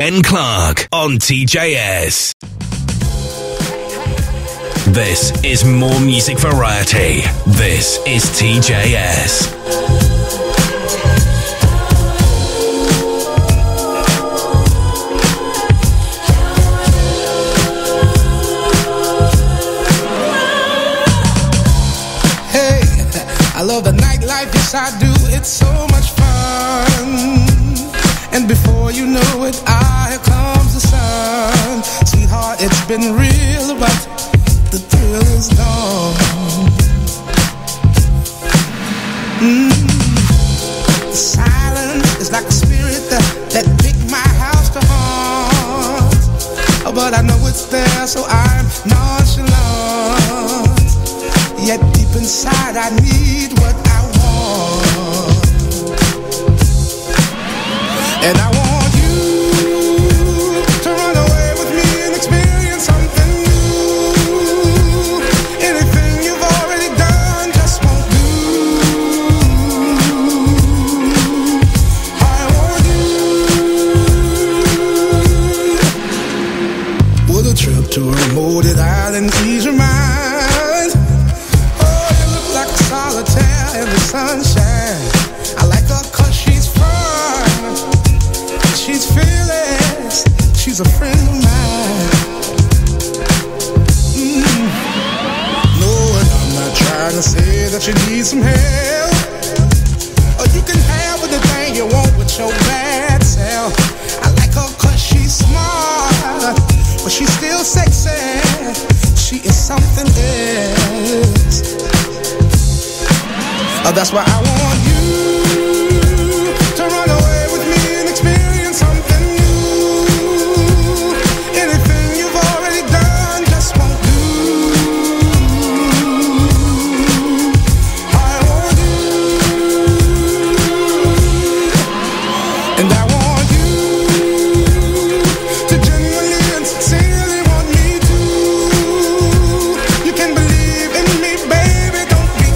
N. Clark on TJS. This is more music variety. This is TJS. I love the nightlife, yes I do, it's so much fun. And before you know it, here comes the sun. Sweetheart, it's been real, but the thrill is gone. The silence is like a spirit that picked my house to haunt. But I know it's there, so I'm nonchalant. Yet deep inside I need what I want. And I want you to run away with me and experience something new. Anything you've already done just won't do. I want you. Would a trip to a remote island ease your mind? Solitaire in the sunshine. I like her cause she's fun. She's fearless. She's a friend of mine. No, and I'm not trying to say that you need some help. Or you can have anything you want with your bad self. I like her cause she's smart, but she's still sexy. She is something else. That's why I want you to run away with me and experience something new. Anything you've already done just won't do. I want you, and I want you to genuinely and sincerely want me too. You can believe in me, baby, don't be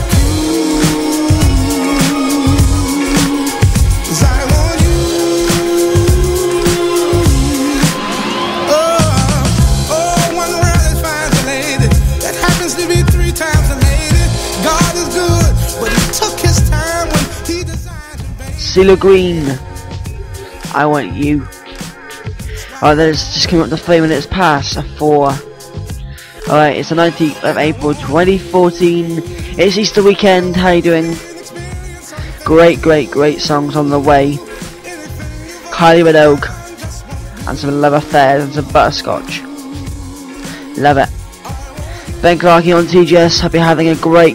CeeLo Green, I Want You. Alright, then it's just coming up to 3 minutes past 4. Alright, it's the 19th of April 2014. It's Easter weekend. How you doing? Great songs on the way. Kylie Minogue and some Love Affairs and some Butterscotch. Love it. Ben Clarky on TGS. Hope you're having a great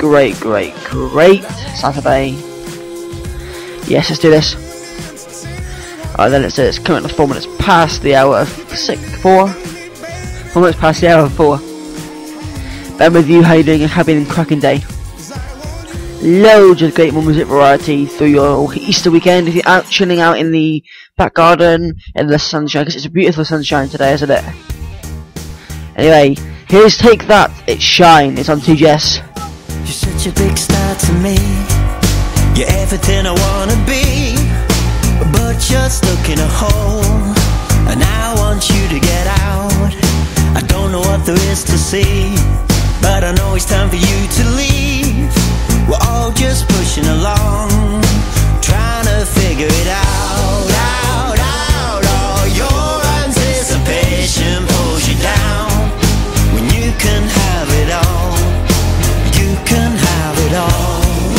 Saturday. Yes, let's do this. Alright then, it's coming to 4 minutes past the hour of 4 minutes past the hour of 4. Ben with you, how you doing? Having a cracking day. Loads of great more music variety through your Easter weekend. If you're out chilling out in the back garden in the sunshine, because it's a beautiful sunshine today, isn't it? Anyway, here's Take That, it's Shine, it's on TGS. You're such a big star to me. You're everything I wanna be, but you're stuck in a hole, and I want you to get out. I don't know what there is to see, but I know it's time for you to leave. We're all just pushing along, trying to figure it out. Oh, your anticipation pulls you down when you can have it all. You can have it all.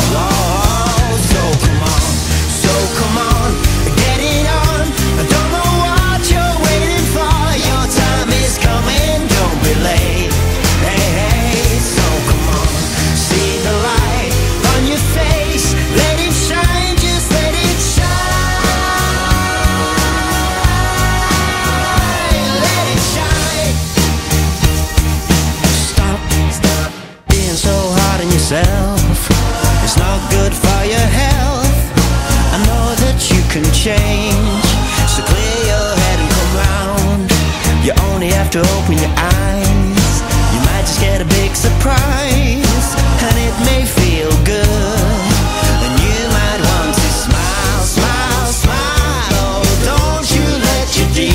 It's not good for your health. I know that you can change, so clear your head and come round. You only have to open your eyes. You might just get a big surprise, and it may feel good, and you might want to smile, smile, smile. Oh, don't you let your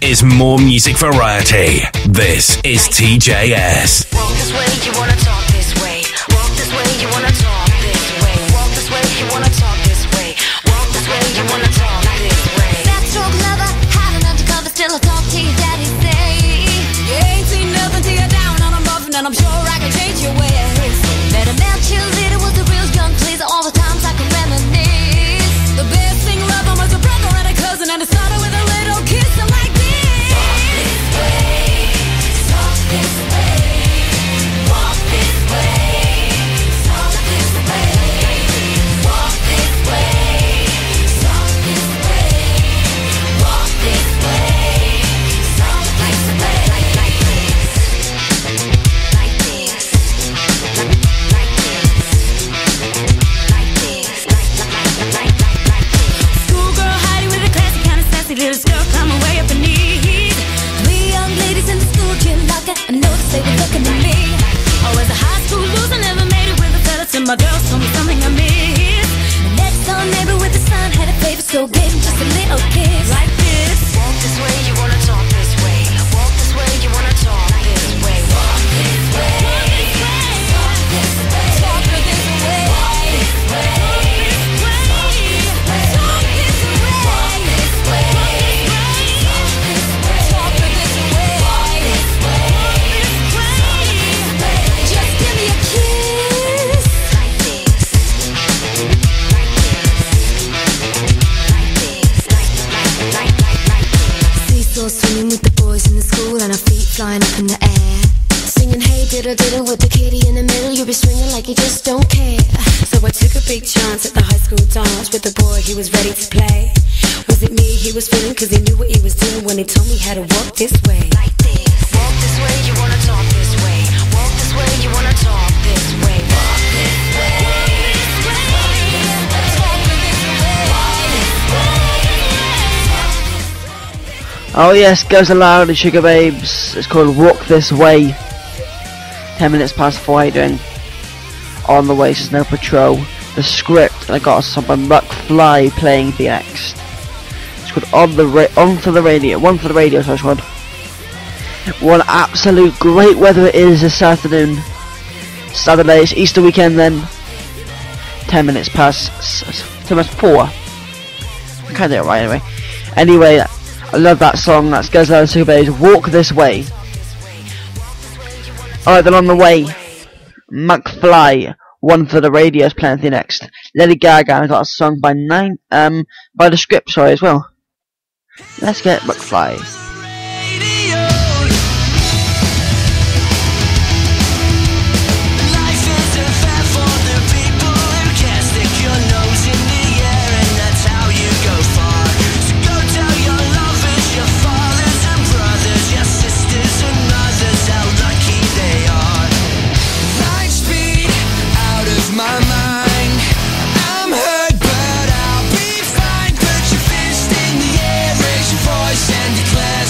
is more music variety. This is TJS. Walk this way, you wanna talk this way. Walk this way, you wanna talk this way. Walk this way, you wanna talk this way. Walk this way, you wanna talk this way. Backstroke lover, hiding undercover, still I talk to your daddy, say you ain't seen nothing till you're down on a muffin, and I'm sure I can change your ways. Better melt cheerleader was a real young pleaser, all the times I can reminisce. The best thing love was a brother and a cousin, and it started with a little kiss like this. Talk this way, walk this way, talk this way, walk this way, talk this way, walk this way, talk this way, like this, like this, like this, like this. Schoolgirl hiding with a classy kind of sassy little skirt climbing way up her knees. Three young ladies in the school gym locker, I noticed they were looking at me. I was a high school loser, never made it with a fella till my girls told me something I missed. The next door neighbor with the son had a favor, so gave him just a little kiss like this. Walk this way, you wanna talk this way. Walk this way, you wanna talk this way. Walk this way, Talk this way, talk this way, walk this way, talk this way, walk this way, talk this way. Just give me a kiss. like this, like this, like this. Seesaw swimming with the boys in the school and our feet flying up in the air. Singing hey diddle diddle with the kitty in the middle, you be swinging like you just don't care. So I took a big chance at the high school dance with the boy, he was ready to play. Was it me he was feeling, cause he knew what he was doing when he told me how to walk this way. Like this. Walk this way, you wanna talk this way. Walk this way, you wanna talk this way. Walk this way. Oh yes, Goes Aloud and Sugar Babes. It's called Walk This Way. 10 minutes past 4, how you doing? On the way, Snow Patrol. The script, and I got a song by McFly playing the next. It's called On for the Radio. One for the radio, so one. What absolute great weather it is this afternoon. Saturday, it's Easter weekend then. 10 minutes past 4. I can't do it right anyway. Anyway, I love that song. That's Goes Loud and Sugar Babes. Walk This Way. Alright, then on the way, McFly, One for the Radio is playing the next. Lady Gaga, and I got a song by the script, sorry, as well. Let's get McFly. My mind, I'm hurt, but I'll be fine. Put your fist in the air, raise your voice and declare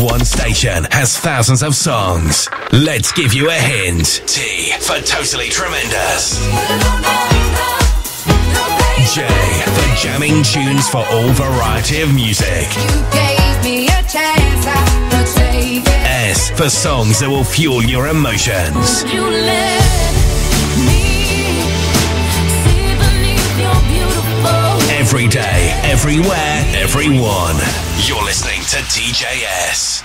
One station has thousands of songs. Let's give you a hint. T for totally tremendous. J for jamming tunes for all variety of music. You gave me a chance, I would take it. S for songs that will fuel your emotions. You let me see beneath your beautiful. Every day, everywhere, everyone. You're listening to TJS.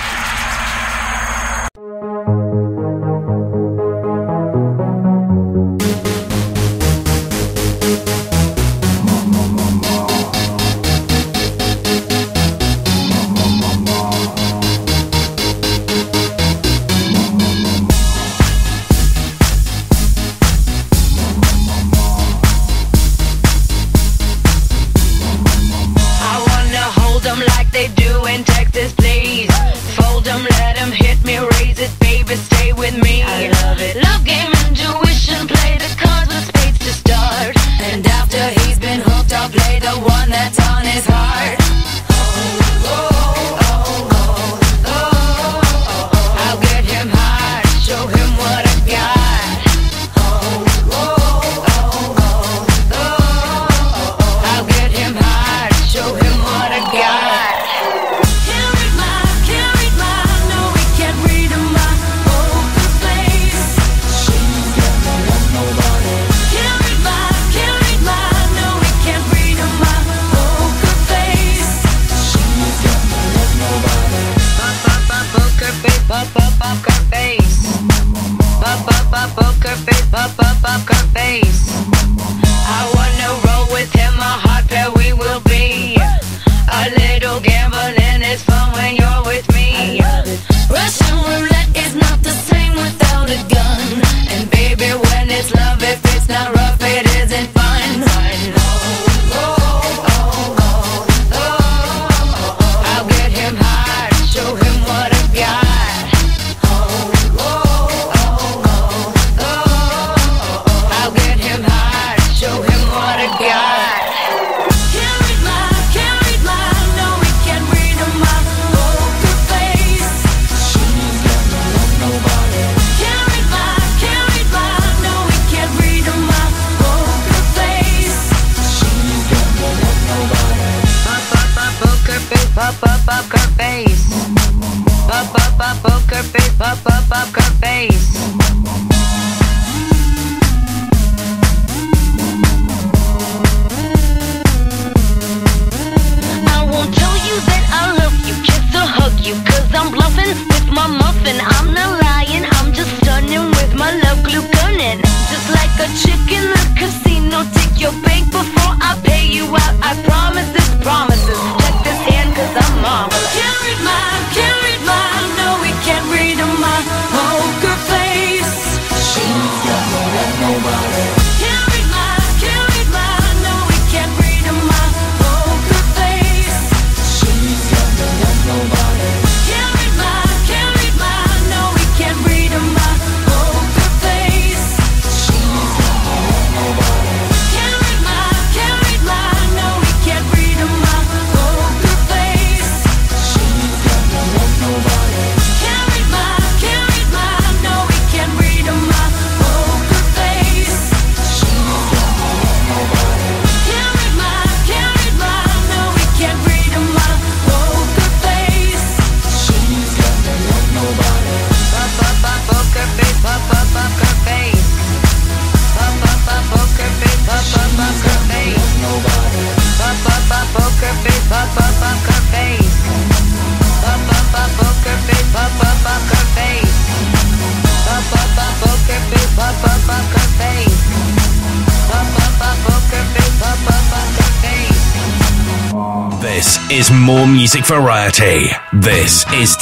This is more music variety. This is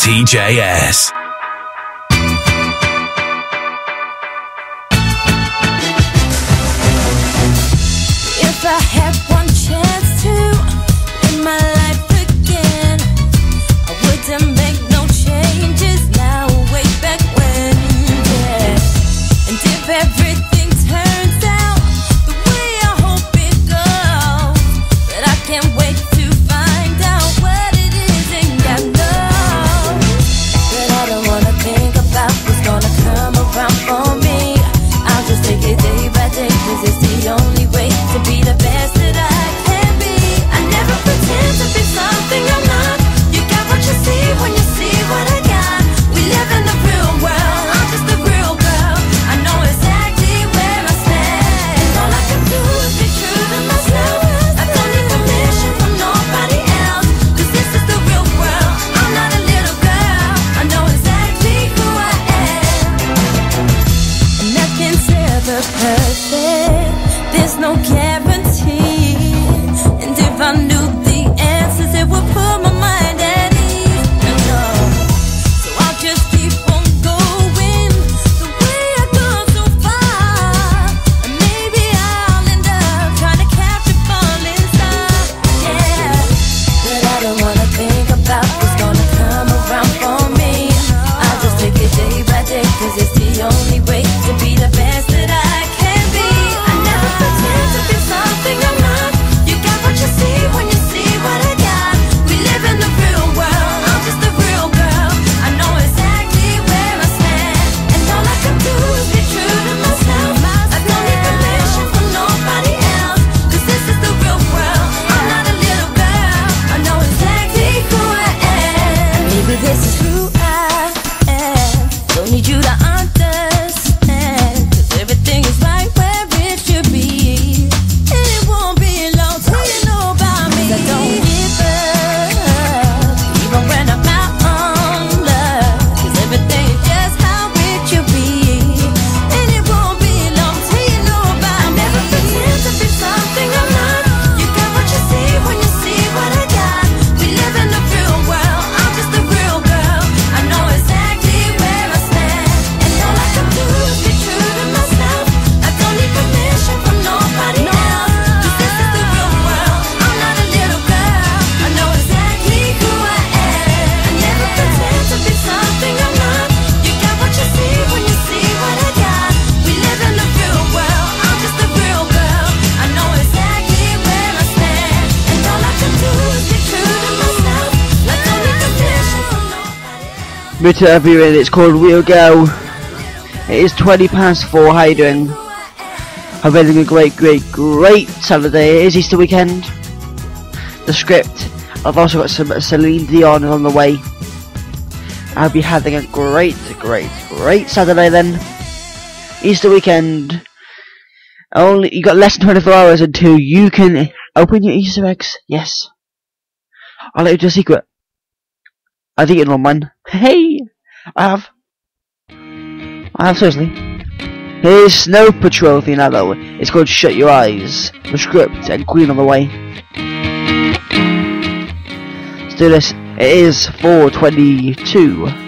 TJS. If I had one chance to in my life again, I wouldn't make no changes now, way back when, yeah. And if everything turns out the way I hope it goes, but I can't wait to find out what it is, ain't got no. Return viewing, it's called Real Girl. It is 4:20. How you doing? I'm having a great Saturday. It is Easter weekend. The script. I've also got some Celine Dion on the way. I'll be having a great Saturday then. Easter weekend. Only you got less than 24 hours until you can open your Easter eggs. Yes. I'll let you do a secret. I've eaten one mine. Hey! I have seriously. Here's Snow Patrol theme now though. It's called Shut Your Eyes. The script and Queen on the way. Let's do this. It is 4:22.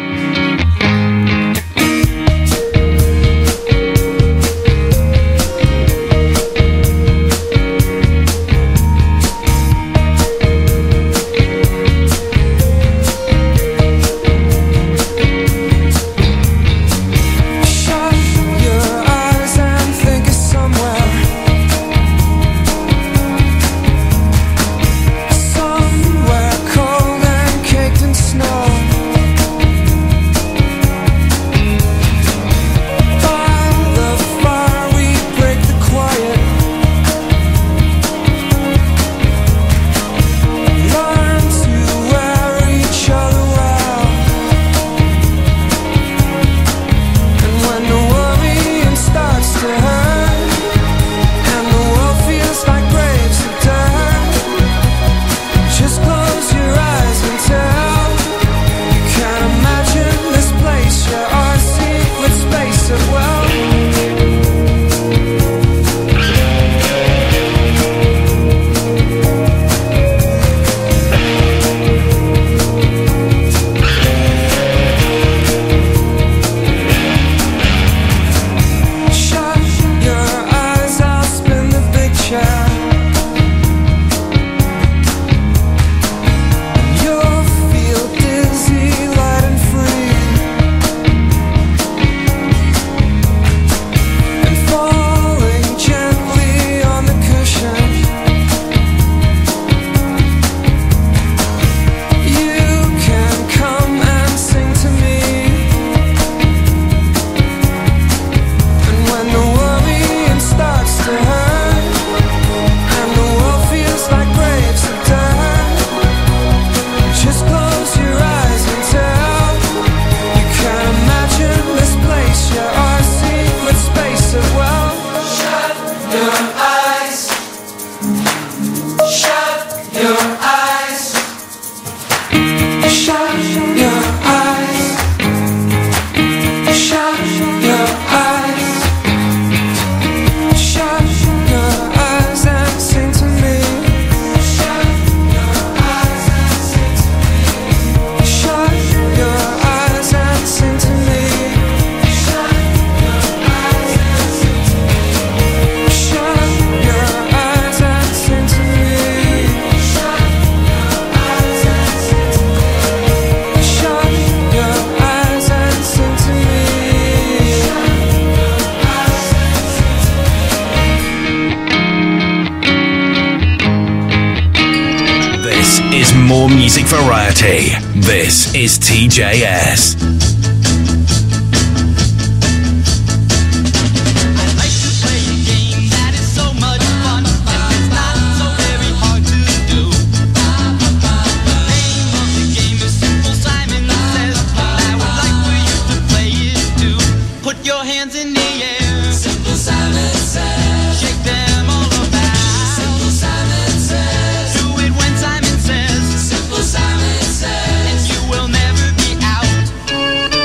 More music variety. This is TJS. Simple Simon says, and you will never be out.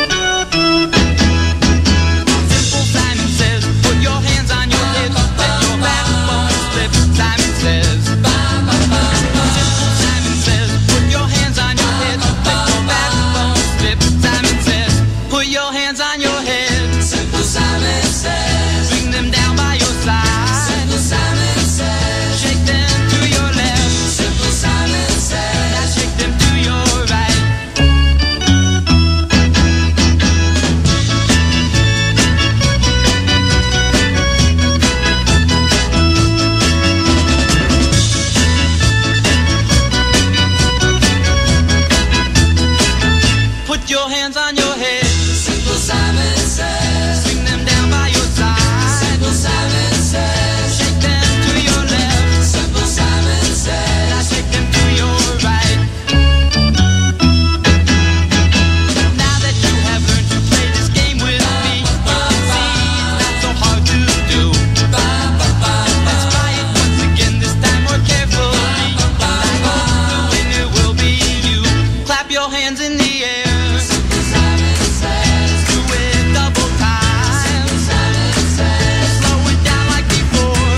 in the air. Do it double time. Slow it down like before.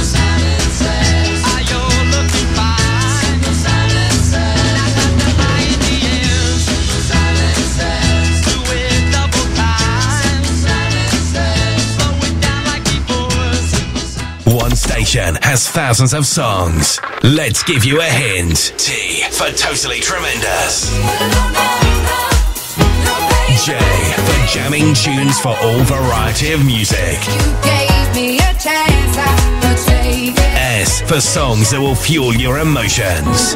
Are you looking fine? High in the air. Do it double time. Slow it down like before. One station has thousands of songs. Let's give you a hint. T for Totally Tremendous. J for jamming tunes for all variety of music. S for songs that will fuel your emotions.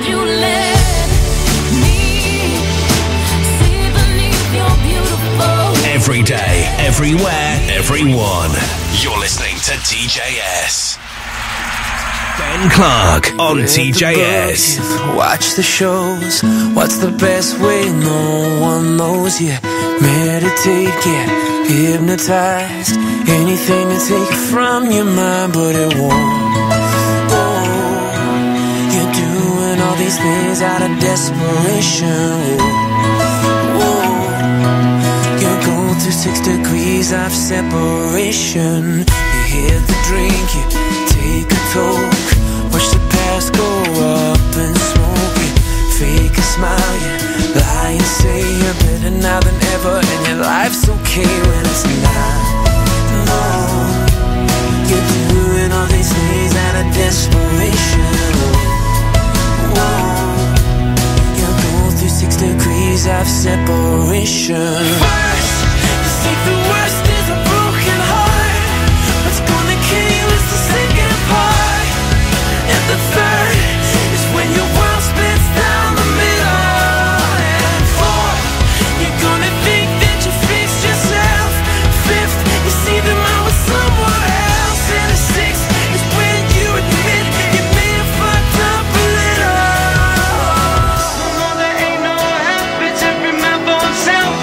Every day, everywhere, everyone. You're listening to TJS. Ben Clark on TJS. Watch the shows. What's the best way? No one knows yet. Meditate, get hypnotized. Anything to take from your mind, but it won't. Oh, you're doing all these things out of desperation. Whoa, you're going through 6 degrees of separation. You hit the drink, you take a toke. Watch the past go up in smoke. You fake a smile, you lie and say you're better now than ever, and your life's okay when it's not. No, you're doing all these things out of desperation. Whoa, you're going through 6 degrees of separation. First, you think the worst is a broken heart. What's gonna kill you is the second part. And the third is when your world splits down the middle. And fourth, you're gonna think that you fixed yourself. Fifth, you see them out with someone else. And the sixth is when you admit you may have fucked up a little. No, there ain't no help, it's every man for himself.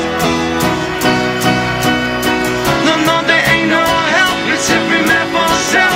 No, there ain't no help, it's every man for himself.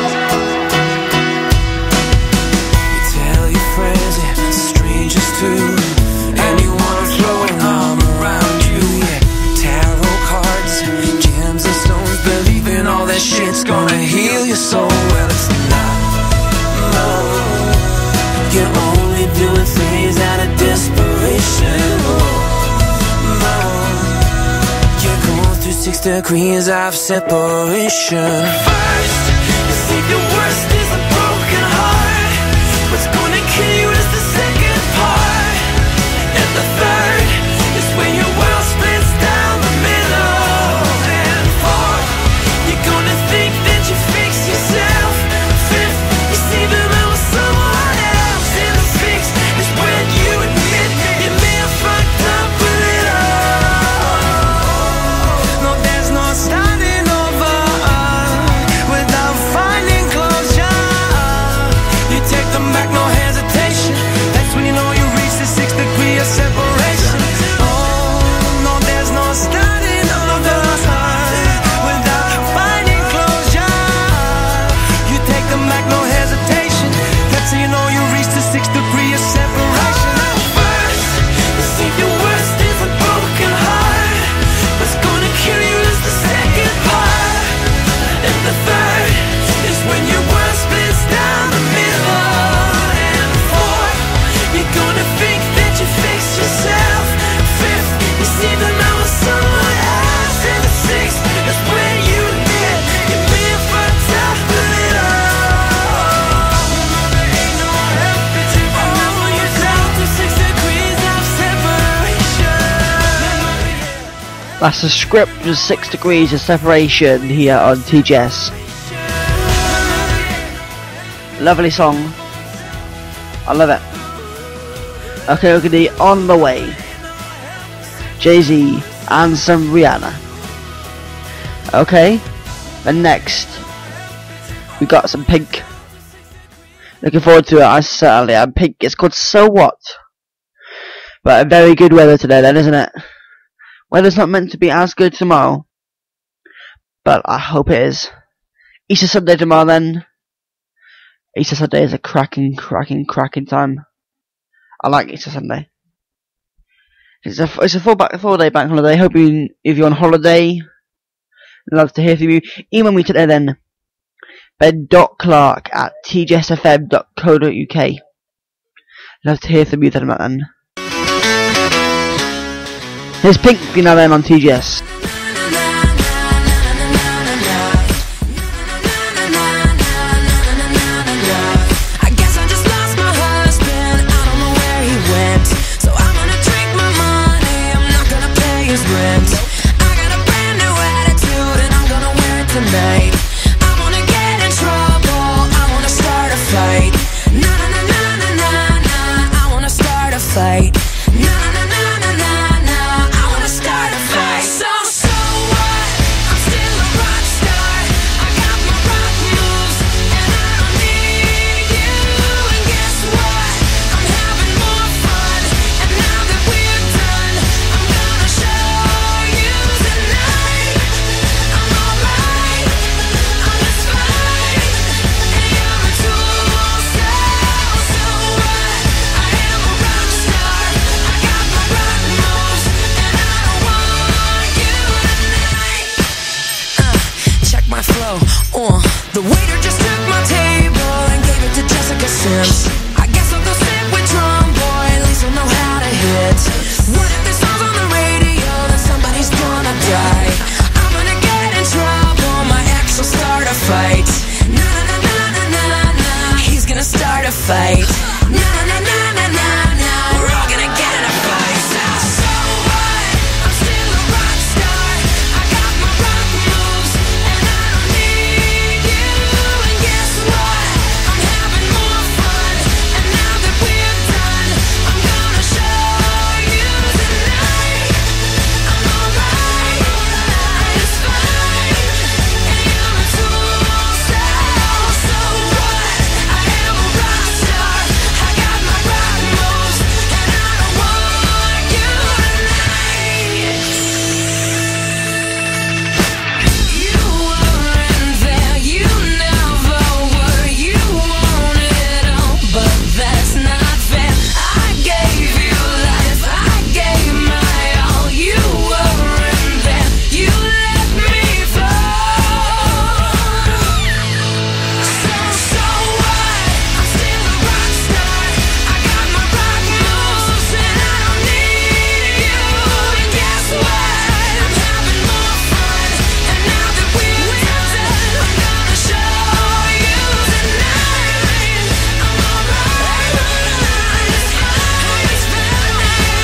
Tell your friends and strangers too, and you wanna throw an arm around you. Yeah, tarot cards, gems and stones, believing all that shit's gonna heal your soul. Well, it's not. No, you're only doing things out of desperation. No, you're going through 6 degrees of separation. First, you think the worst is a broken heart. What's gonna kill you is the second part. And the third is when your world splits down the middle. And fourth, you're gonna think that you fixed yourself. Fifth, you see them out with someone else. And the sixth is when you admit you may have fucked up a little. No, there's no starting over without finding closure. You take them back, no hesitation. That's when you know you reach the 6th degree of separation. Oh, no, there's no starting over without finding closure. You take them back, no hesitation. That's when you know you reach the 6th degree of separation. First, you think the worst is a broken heart. What's gonna kill you is the second part. And the third is when your world splits down the middle. And fourth, you're gonna think that you fixed yourself. Fifth, you see them out with someone else. And the sixth is when you admit you may have fucked up a little. There ain't no help, it's if you know you're down to 6 degrees of separation. That's the script of 6 degrees of separation here on TJS. Lovely song. I love it. Okay, we're gonna be On the Way. Jay-Z and some Rihanna. Okay, and next we got some Pink. Looking forward to it, I certainly am. Pink, it's called So What? But a very good weather today then, isn't it? Weather's not meant to be as good tomorrow, but I hope it is. Easter Sunday tomorrow then. Easter Sunday is a cracking time. I like Easter Sunday. It's a 4-day bank holiday. Hoping if you're on holiday, love to hear from you. Email me today then. ben.clark@tgsfm.co.uk. Love to hear from you then. Here's Pink now then on TGS. Tonight, I wanna get in trouble, I wanna start a fight. Na na na na na na na, I wanna start a fight. Na na na na na na, I wanna start a fight. So what? I'm still a rock star. I got my rock moves, and I don't need you. And guess what? I'm having more fun. And now that we're done, I'm gonna show you tonight. I'm alright. I'm just fine, and you're a tool. So what? I am a rock star. I got my rock moves, and I don't want you tonight. Check my flow. The waiter just took my table and gave it to Jessica Sims. I guess I'll go sit with Drum Boy. At least I'll know how to hit. What if this song's on the radio? Then somebody's gonna die. I'm gonna get in trouble. My ex will start a fight. Na na na na na na na. He's gonna start a fight. Na na na na na na na. We're all gonna get in a fight. So what? I'm still a rock star. I got my rock moves, and I don't need you. And guess what? I'm having more fun. And now that we're done, I'm gonna show you tonight. I'm alright. I'm just fine, and you're a tool. So what? I am a rock star. I got my rock moves, and I don't want you tonight. You weren't there, you never were. You wanted all, but that's not fair. I gave you life, I gave my all. You weren't there, you let me fall. So what? I'm still a rock star. I got my rock moves, and I don't need you. And guess what? I'm having more fun. And now that we're done, I'm gonna show you tonight. I'm alright. I'm just fine.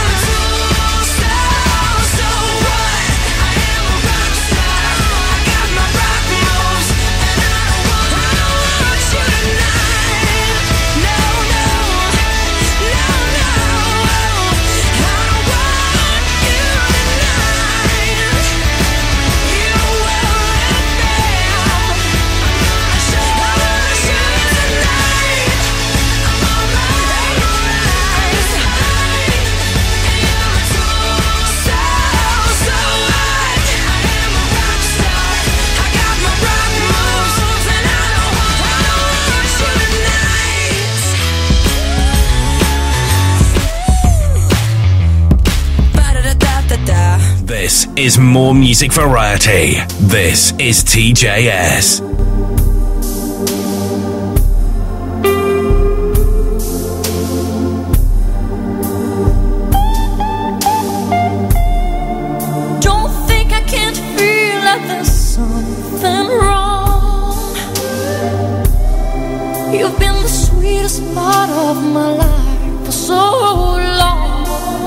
So what? I am a rock star. I got my rock moves, and I don't want you tonight. No, no, no, no. I don't want you tonight. You weren't there. I'm gonna show you tonight. I'm alright. I'm just fine, and you're a tool. So what? I am a rock star. I got my rock moves, and I don't want you tonight. Ba-da-da-da-da-da. This is more music variety. This is TJS. Don't think I can't feel like there's something wrong. You've been the sweetest part of my life for so long.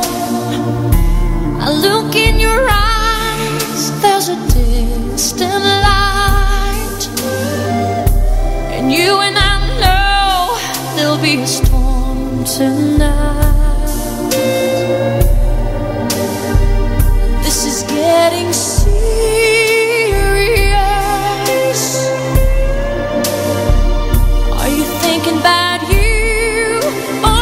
I look in your eyes, there's a distant light, and you and I know there'll be a storm tonight. This is getting serious. Are you thinking about you or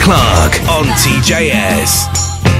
Clark on TJS.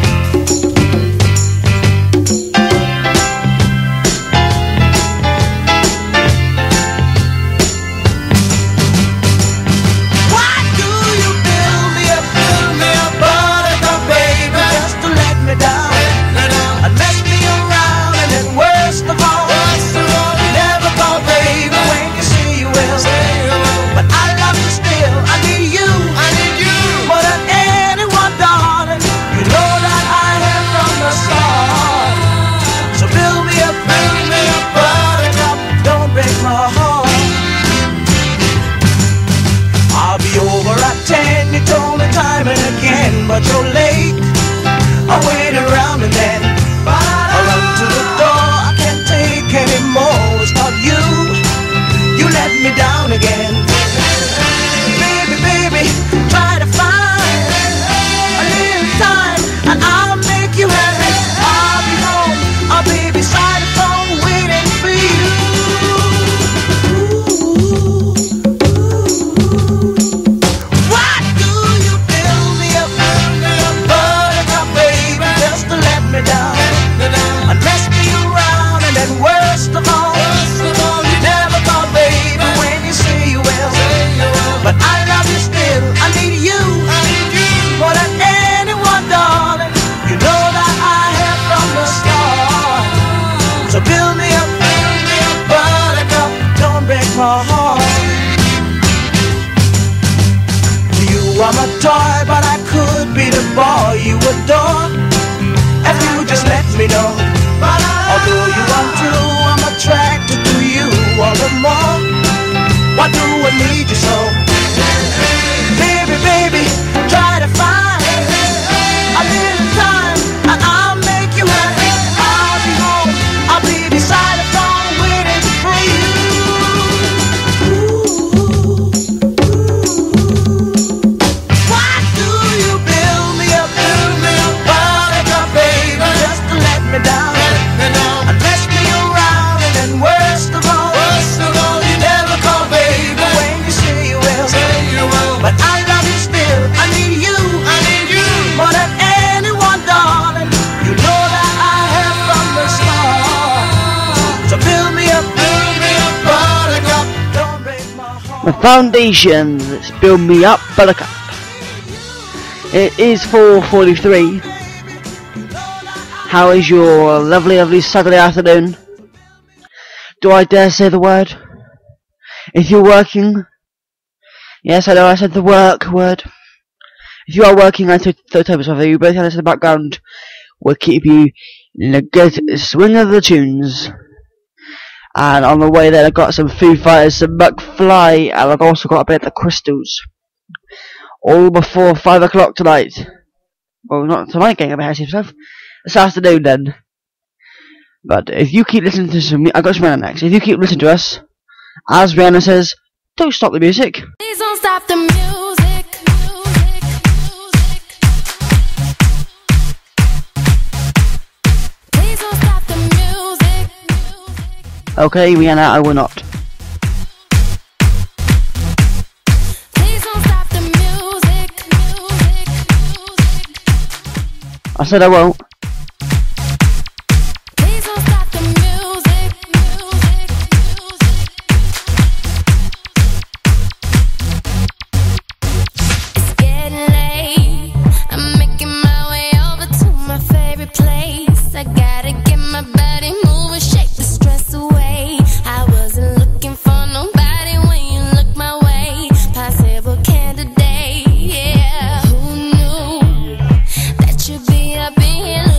But you're late, I wait around and then I run to the door, I can't take anymore. It's not you, you let me down again. Baby, baby, try to find a little time and I'll make you happy. I'll be home, I'll be beside the phone waiting for you. Why do you build me up? Down and mess me around, and then worst of all, you never call, baby, when you say you will. But I love you still, I need you more than anyone, darling. You know that I have from the start. So build me up, buttercup, don't break my heart. You are my toy, but I could be the boy you adore if you just let me know. Although you are true, I'm attracted to you all the more. Why do I need you so? Baby, baby, try to find a little time and I'll make you happy. I'll be home, I'll be beside the phone waiting for you. Why do you build me up, buttercup, baby, just to let me down and mess me around, and then worst of all, you never call, baby, when you say you will. But I love you still, I need you more than anyone, darling. You know that I have from the start. So build me up, buttercup, don't break my heart. The Foundations, let's build me up, buttercup. It is 4:43. How is your lovely, lovely Saturday afternoon? Do I dare say the word? If you're working, yes, I know I said the work word. If you are working, I took the time of you both have in the background. We'll keep you in a good swing of the tunes. And on the way there, I've got some Foo Fighters, some McFly, and I've also got a bit of the Crystals. All before 5 o'clock tonight. Well, not tonight, getting a bit of stuff. This afternoon, then. But if you keep listening to some, I got Rihanna next. If you keep listening to us, as Rihanna says, don't stop the music. Please don't stop the music. Please don't stop the music. Okay, Rihanna, I will not. Please don't stop the music. I said I won't. Please don't stop the music. It's getting late. I'm making my way over to my favorite place. I gotta get my body moving, shake the stress away. I wasn't looking for nobody when you look my way. Possible candidate, yeah. Who knew that you'd be up in here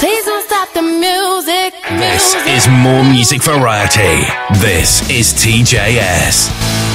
Please don't stop the music. This is more music variety. This is TJS.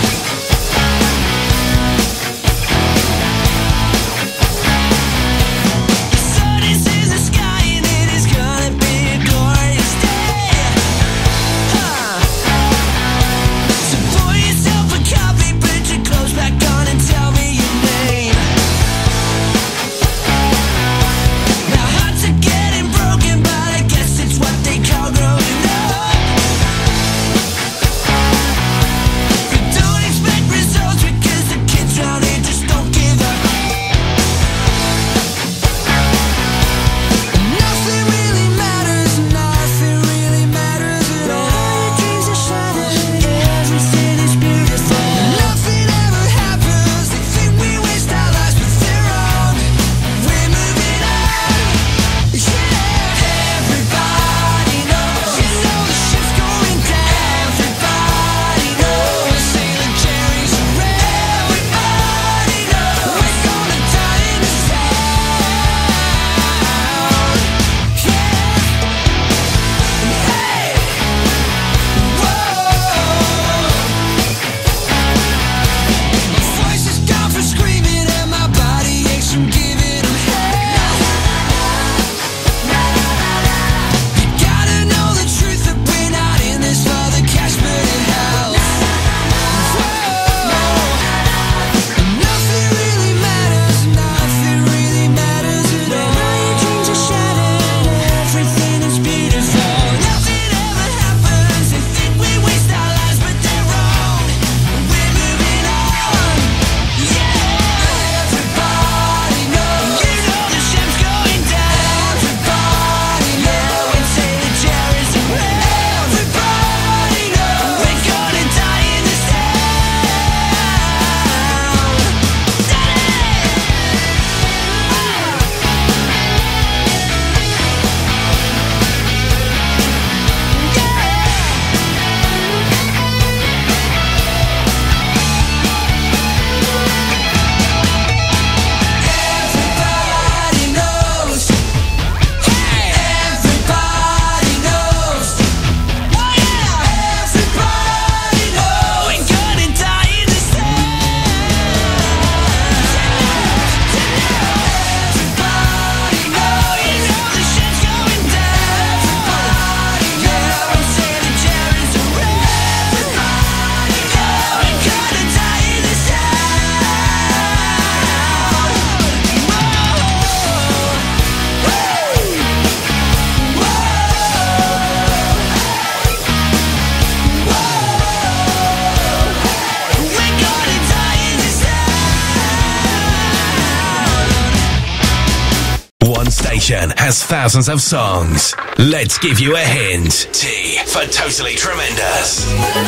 Has thousands of songs. Let's give you a hint. T for Totally Tremendous.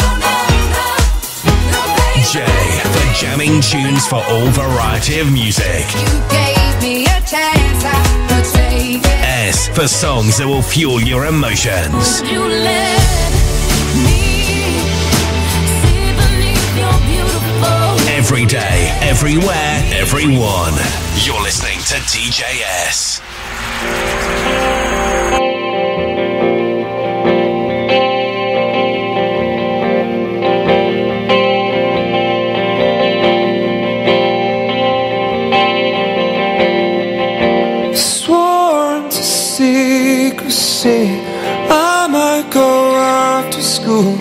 J for jamming tunes for all variety of music. You gave me a chance, I would take it. S for songs that will fuel your emotions. You let me see beneath your beautiful. Every day, everywhere, everyone. You're listening to TJS. Sworn to secrecy, I might go off to school.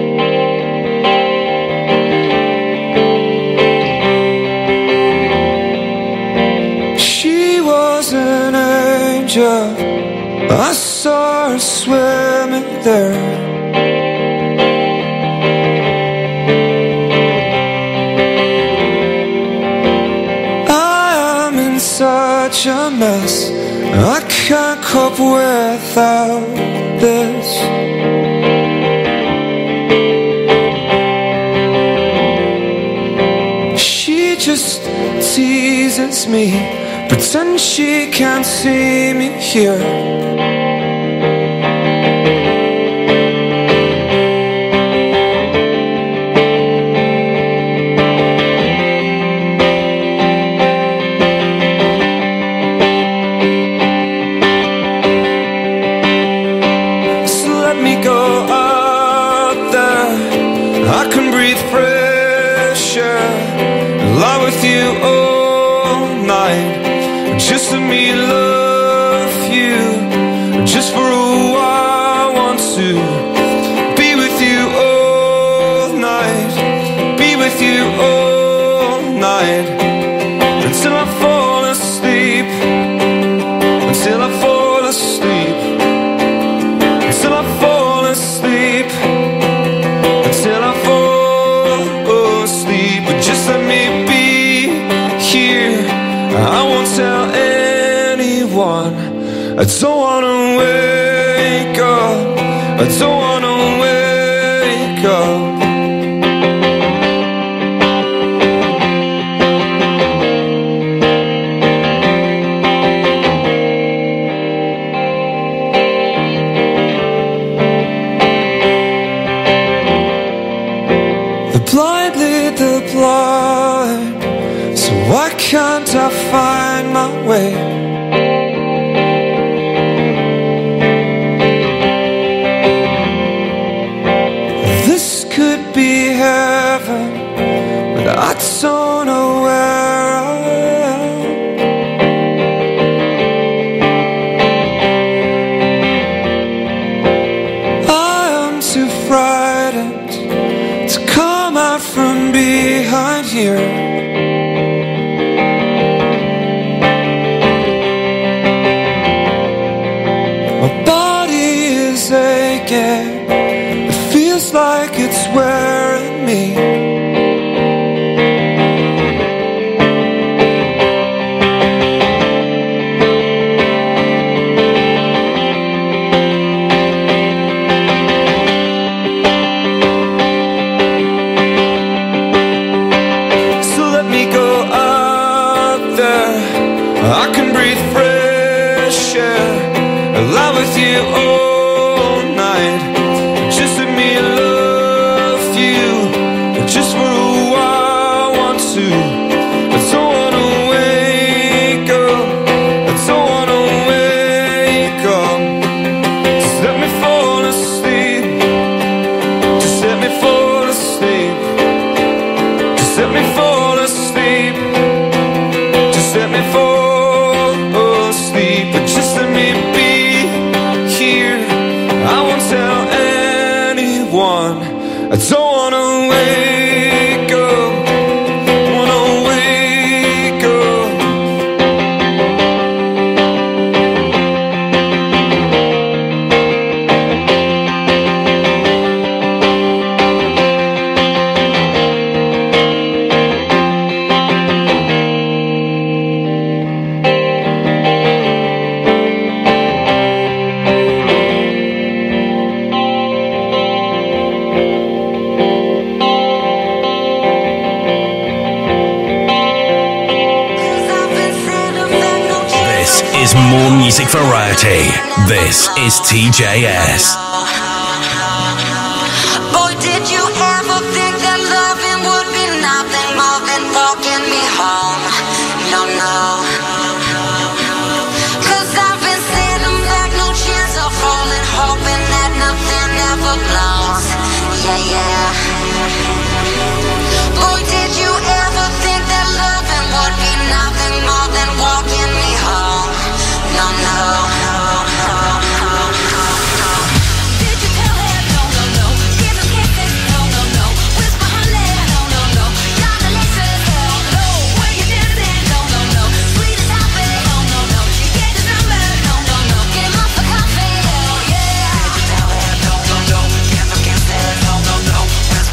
She was an angel, I saw her swimming there. I am in such a mess, I can't cope without this. She just teases me, pretends she can't see me here. I can breathe fresh air, lie with you all night. Just let me love you, just for a while. I want to be with you all night, be with you all night, until I fall asleep, until I fall asleep, until I fall asleep, until I fall asleep. But just let me be here, I won't tell anyone. I don't wanna wake up, I don't wanna wake up. The blind lead the blind, so why can't I find my way? This could be heaven, but I don't know where I am. I am too frightened to come out from behind here. My body is aching, it feels like it's wearing me. So let me go out there, I can breathe fresh air, lie with you all night. Just let me love you, just for a while. I want to, I don't wanna wake up, I don't wanna wake up. Just let me fall asleep, just let me fall asleep, just let me fall asleep, just let me fall asleep. But just let me be here, I won't tell anyone. I don't wanna wake up, wanna wake up. This is more music variety. This is TJS. Boy, did you ever think that loving would be nothing more than walking me home? No, no. 'Cause I've been sitting back, no chance of falling, hoping that nothing ever blows. Yeah, yeah. Boy, did you ever think that loving would be nothing more than walking me home? No, no. Did you tell her no, no, no? Give her kisses, no, no, no. Whisper her name, no, no, no. Got the laces, hell no. When you dancing, no, no, no. Sweet as happy, no, no, no. You get the number, no, no, no. Get him up for coffee, hell yeah. Did you tell her no, no, no? Give her kisses, no, no, no.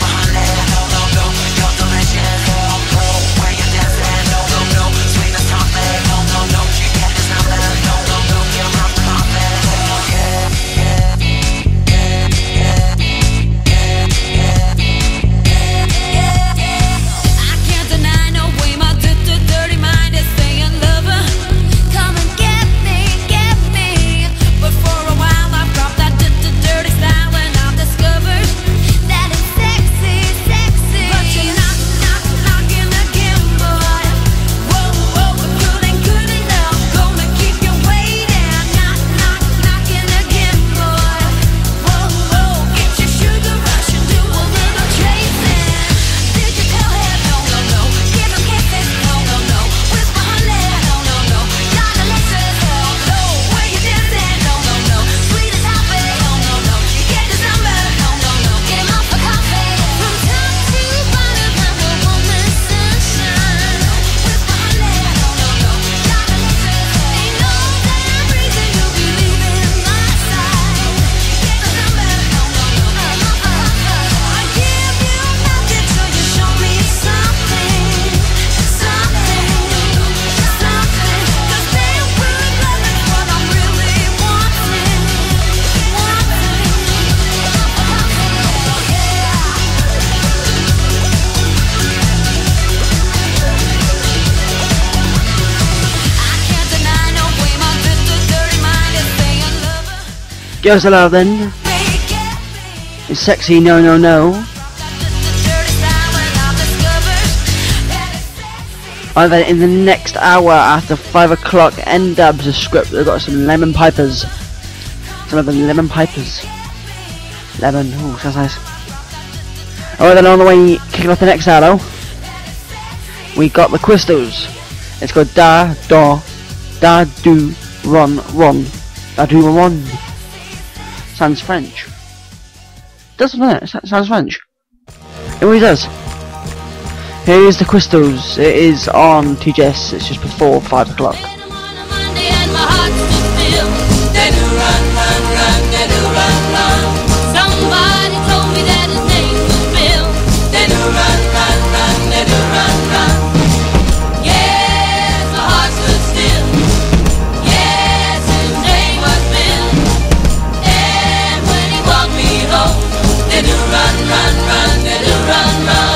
Give us a love then. It's sexy, no, no, no. And then in the next hour after 5 o'clock, N-Dubs a script. They've got some lemon pipers. Some of the lemon pipers. Lemon, oh, that's nice. Alright then, on the way, kicking off the next hour, we got the Crystals. It's called Da, Do, Da, Do, Run, Run. Da, Do, Run. Sounds French. Doesn't it? It sounds French. It really does. Here is the Crystals. It is on TJS. It's just before 5 o'clock. Somebody told me that his name was Bill. They do run, run, run, they do run, run. Yes, my heart stood still. Yes, his name was Bill. And when he walked me home, they do run, run, run, they do run, run.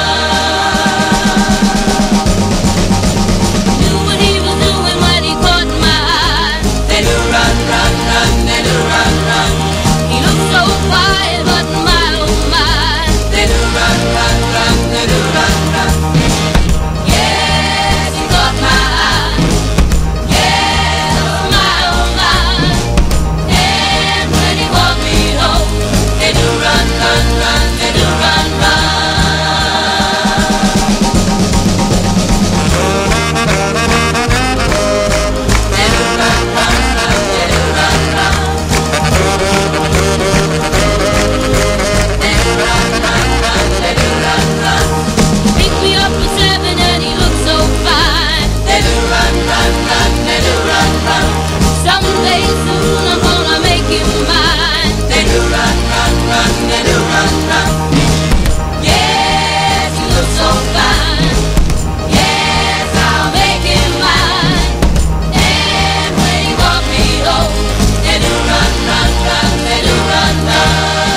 Knew what he was doing when he caught my eye. They do run, run, run, they do run, run. He looked so quiet, but my oh my, they do run, run, run, they do run, run. Yes, he caught my eye. Yes, oh my, and when he walked me home, they do run, run, run, they do run, run. They do run, run, run, they do run, run. Pick me up at 7 and he looked so fine. They do run, run, run, they do run, run. Someday soon I'm gonna make him mine. They do run, run, run, they do run, run. Yes, you look so fine. Yes, I'll make him mine. And when he walk me home, they do run, run, run, they do run, run.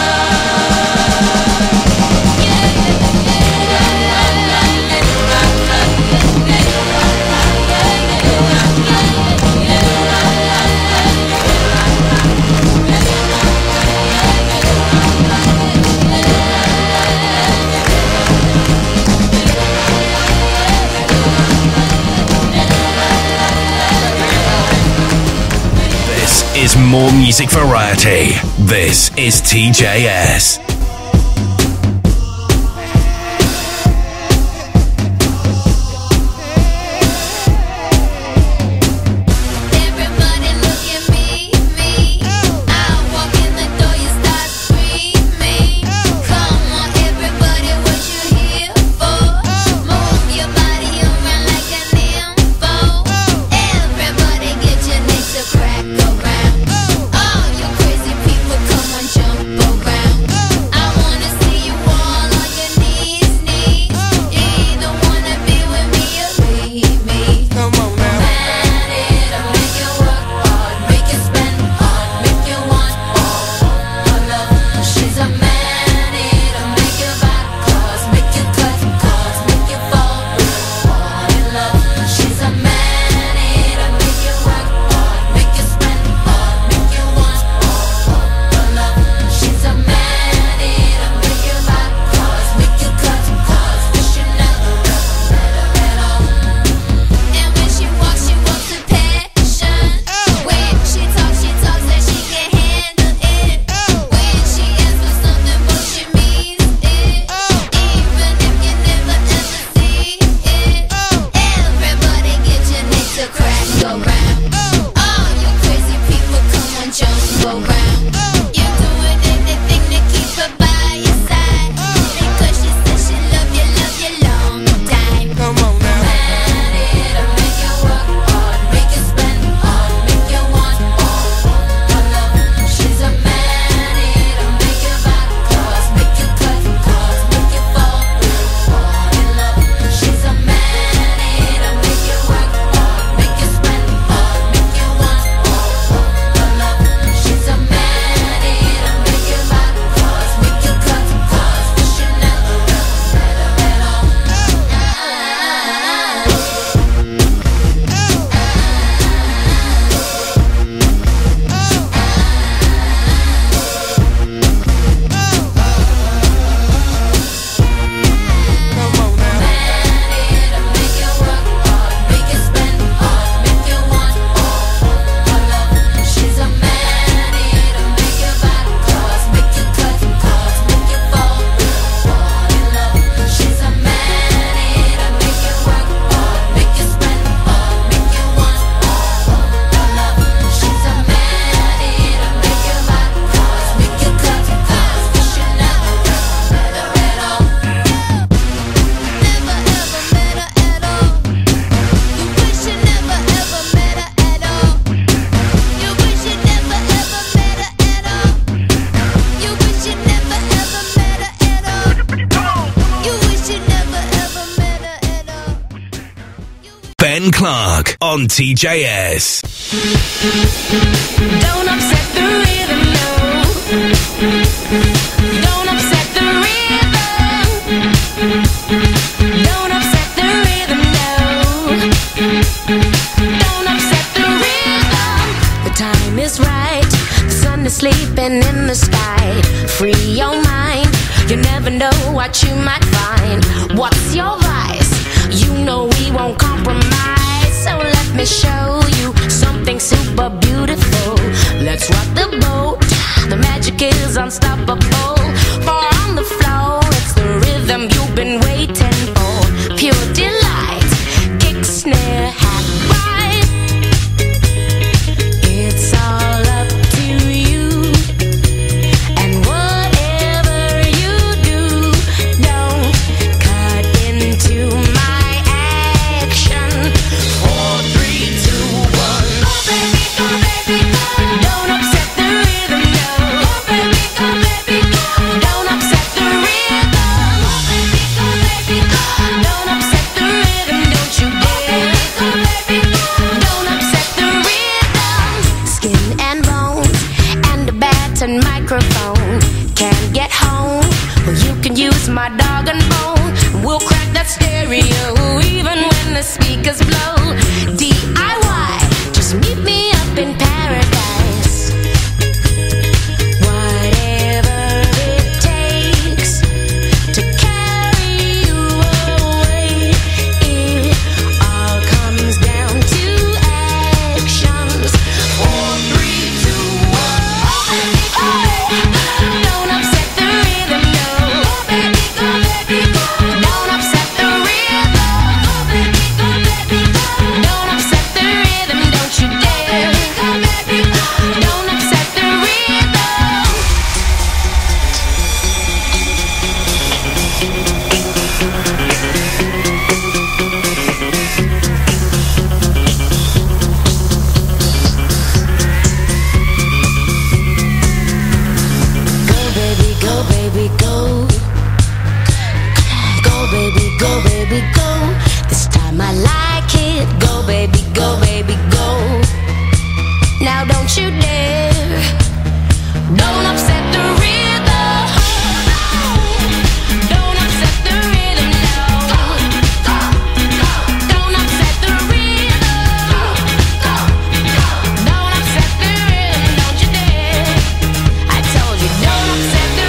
This is more music variety. This is TJS. Everybody look at me, me. I walk in the door, you start screaming. Come on, everybody, what you here for? Move your body around like a nympho. Everybody get your necks to crack around. All you crazy people, come on, jump around. I Ben Clark on TJS. Don't upset the rhythm, no. Don't upset the rhythm. Don't upset the rhythm, no. Don't upset the rhythm. The time is right. The sun is sleeping in the sky. Free your mind. You never know what you might find. What's your vice? You know we won't compromise. So let me show you something super beautiful. Let's rock the boat. The magic is unstoppable. For on the floor, it's the rhythm you've been waiting for. Pure delight. Kick, snare, hat, ride. It's all up to you. And whatever you do, don't cut into my action. 4, 3, 2, 1. Oh baby, go baby, go. Don't upset the rhythm, no. Oh baby, go baby, go. Don't upset the rhythm. Oh baby, go baby, go. Don't upset the rhythm, don't you dare. Oh baby, go. Don't upset the rhythm. Skin and bones and a bat and microphone. Can't get home. Well, you can use my dog and bone. We'll crack that stereo even when the speakers blow. DIY, just meet me up in paradise. Whatever it takes to carry you away. It all comes down to actions. 4, 3, 2, 1. Don't upset the rhythm, no. Oh baby, go baby, go. Don't upset the rhythm. Oh baby, go baby, go. Don't upset the rhythm, don't you dare. Go baby, go. Don't upset the rhythm. Go baby, go baby, go. Go baby, go baby, go. This time I like it. Go baby, go baby, go. Now don't you dare. Don't upset the rhythm. Don't upset the rhythm, no. Don't upset the rhythm. Don't upset the rhythm, don't you dare. I told you, don't upset the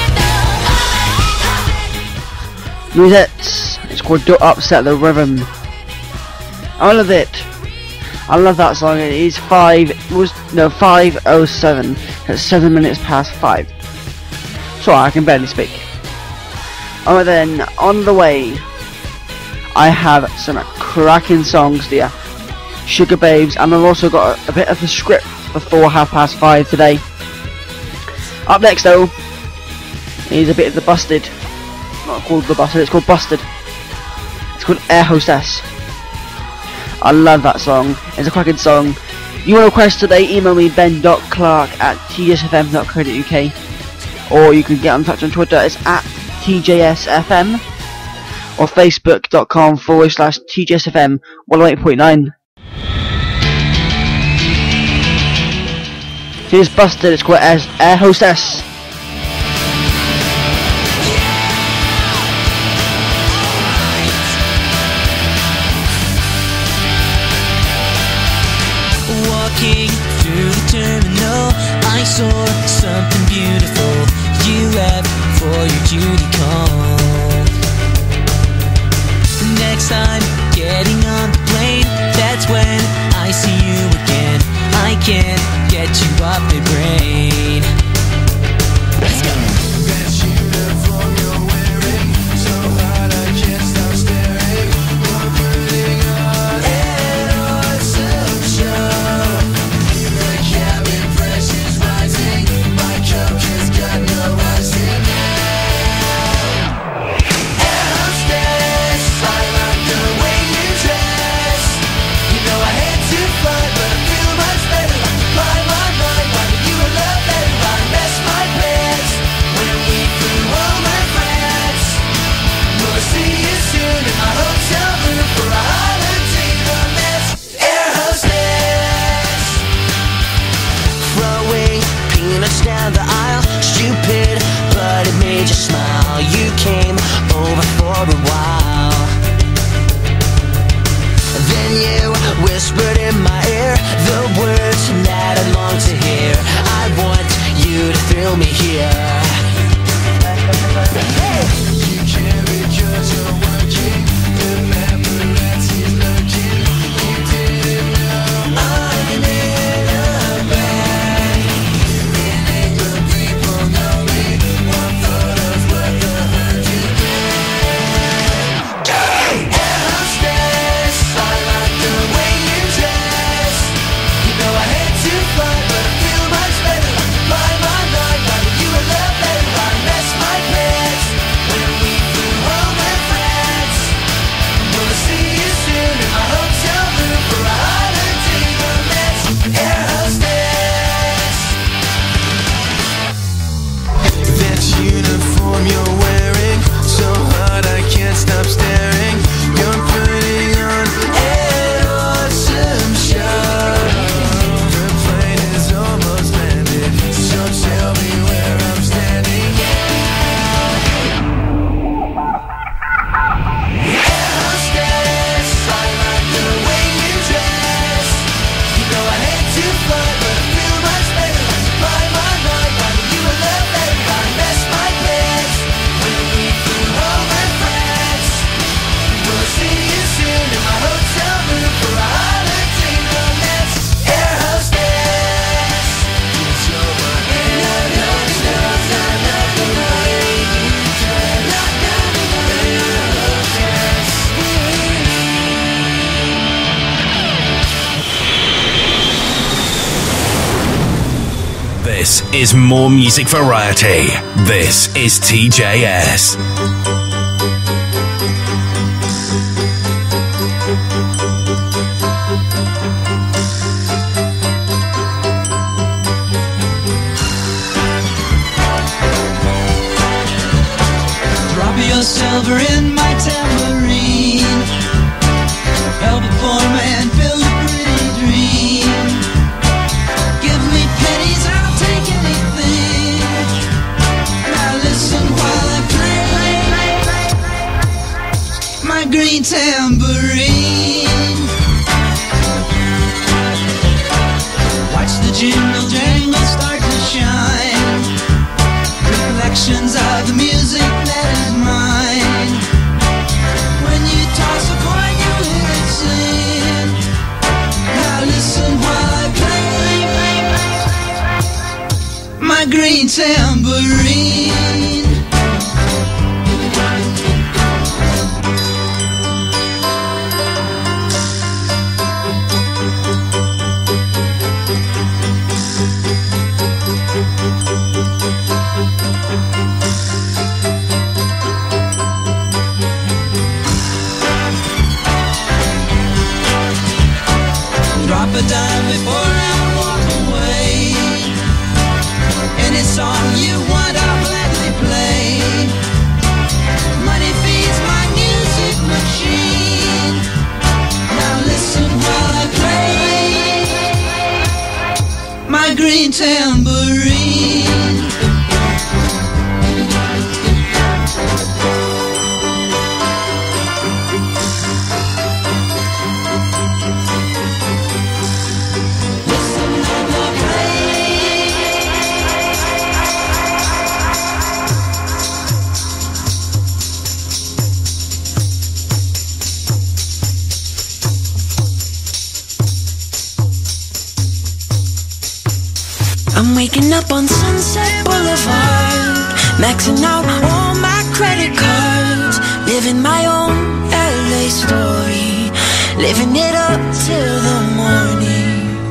rhythm. Music. It's called Don't Upset the Rhythm. I love it. I love that song. It is 5:07. It's 7 minutes past 5. Sorry, I can barely speak. Alright then, on the way, I have some cracking songs there. Sugar Babes, and I've also got a bit of a script before 5:30 today. Up next though, is a bit of the Busted. Not called the Busted, it's called Busted. It's called Air Hostess. I love that song. It's a cracking song. You want to request today, email me ben.clark@tjsfm.co.uk, or you can get in touch on Twitter. It's at TJSFM, or facebook.com/TJSFM 108.9. Here's Busted. It's called Air Hostess. Walking through the terminal, I saw something beautiful. You left for your duty call. Next time, getting on the plane, that's when I see you again. I can't get you off my brain. Let's go. That uniform you're wearing, so hard I can't stop staring. We're putting on an awesome show. The cabin pressure's rising, my cup has got no ice in it. peanuts down the aisle. Stupid, but it made you smile. You came over for a while. Then you whispered in my ear the words that I long to hear. I want you to thrill me here. You can't because you're working. The paparazzi's lurking. You didn't know I'm in a bag. In England people know me. One thought of what the hurt you get. Air hostess, I like the way you dress. You know I hate to fly, but I feel much better. Fly my night, why were you a love letter? I mess my pants when we flew home with friends. Gonna see you soon in my hotel room for a holiday romance. Air hostess. That uniform you're wearing, so hot I can't stop staring. You're putting on an awesome show. The plane is almost landed, so tell me where I'm standing. Air hostess, I like the way you dress. You know I hate to fly, but I feel much better. Fly my night, why were you a love letter? I mess my pants when we flew home with friends. We'll see you soon in my hotel room for a holiday romance. Air hostess, it's your way. I love the way you dress. Air hostess. This is more music variety. This is TJS. Drop your silver in my tambourine. Help a poor man build a pretty dream. Give me pennies, I'll take anything. Now listen while I play my green tambourine. Watch the jingle jangle start to shine. Reflections of the music that is mine. When you toss a coin, you hear it sing. Now listen while I play my green tambourine. Drop a dime before I walk away. Any song you want, I'll gladly play. Money feeds my music machine. Now listen while I play my green tambourine. I'm waking up on Sunset Boulevard, maxing out all my credit cards, living my own LA story, living it up till the morning.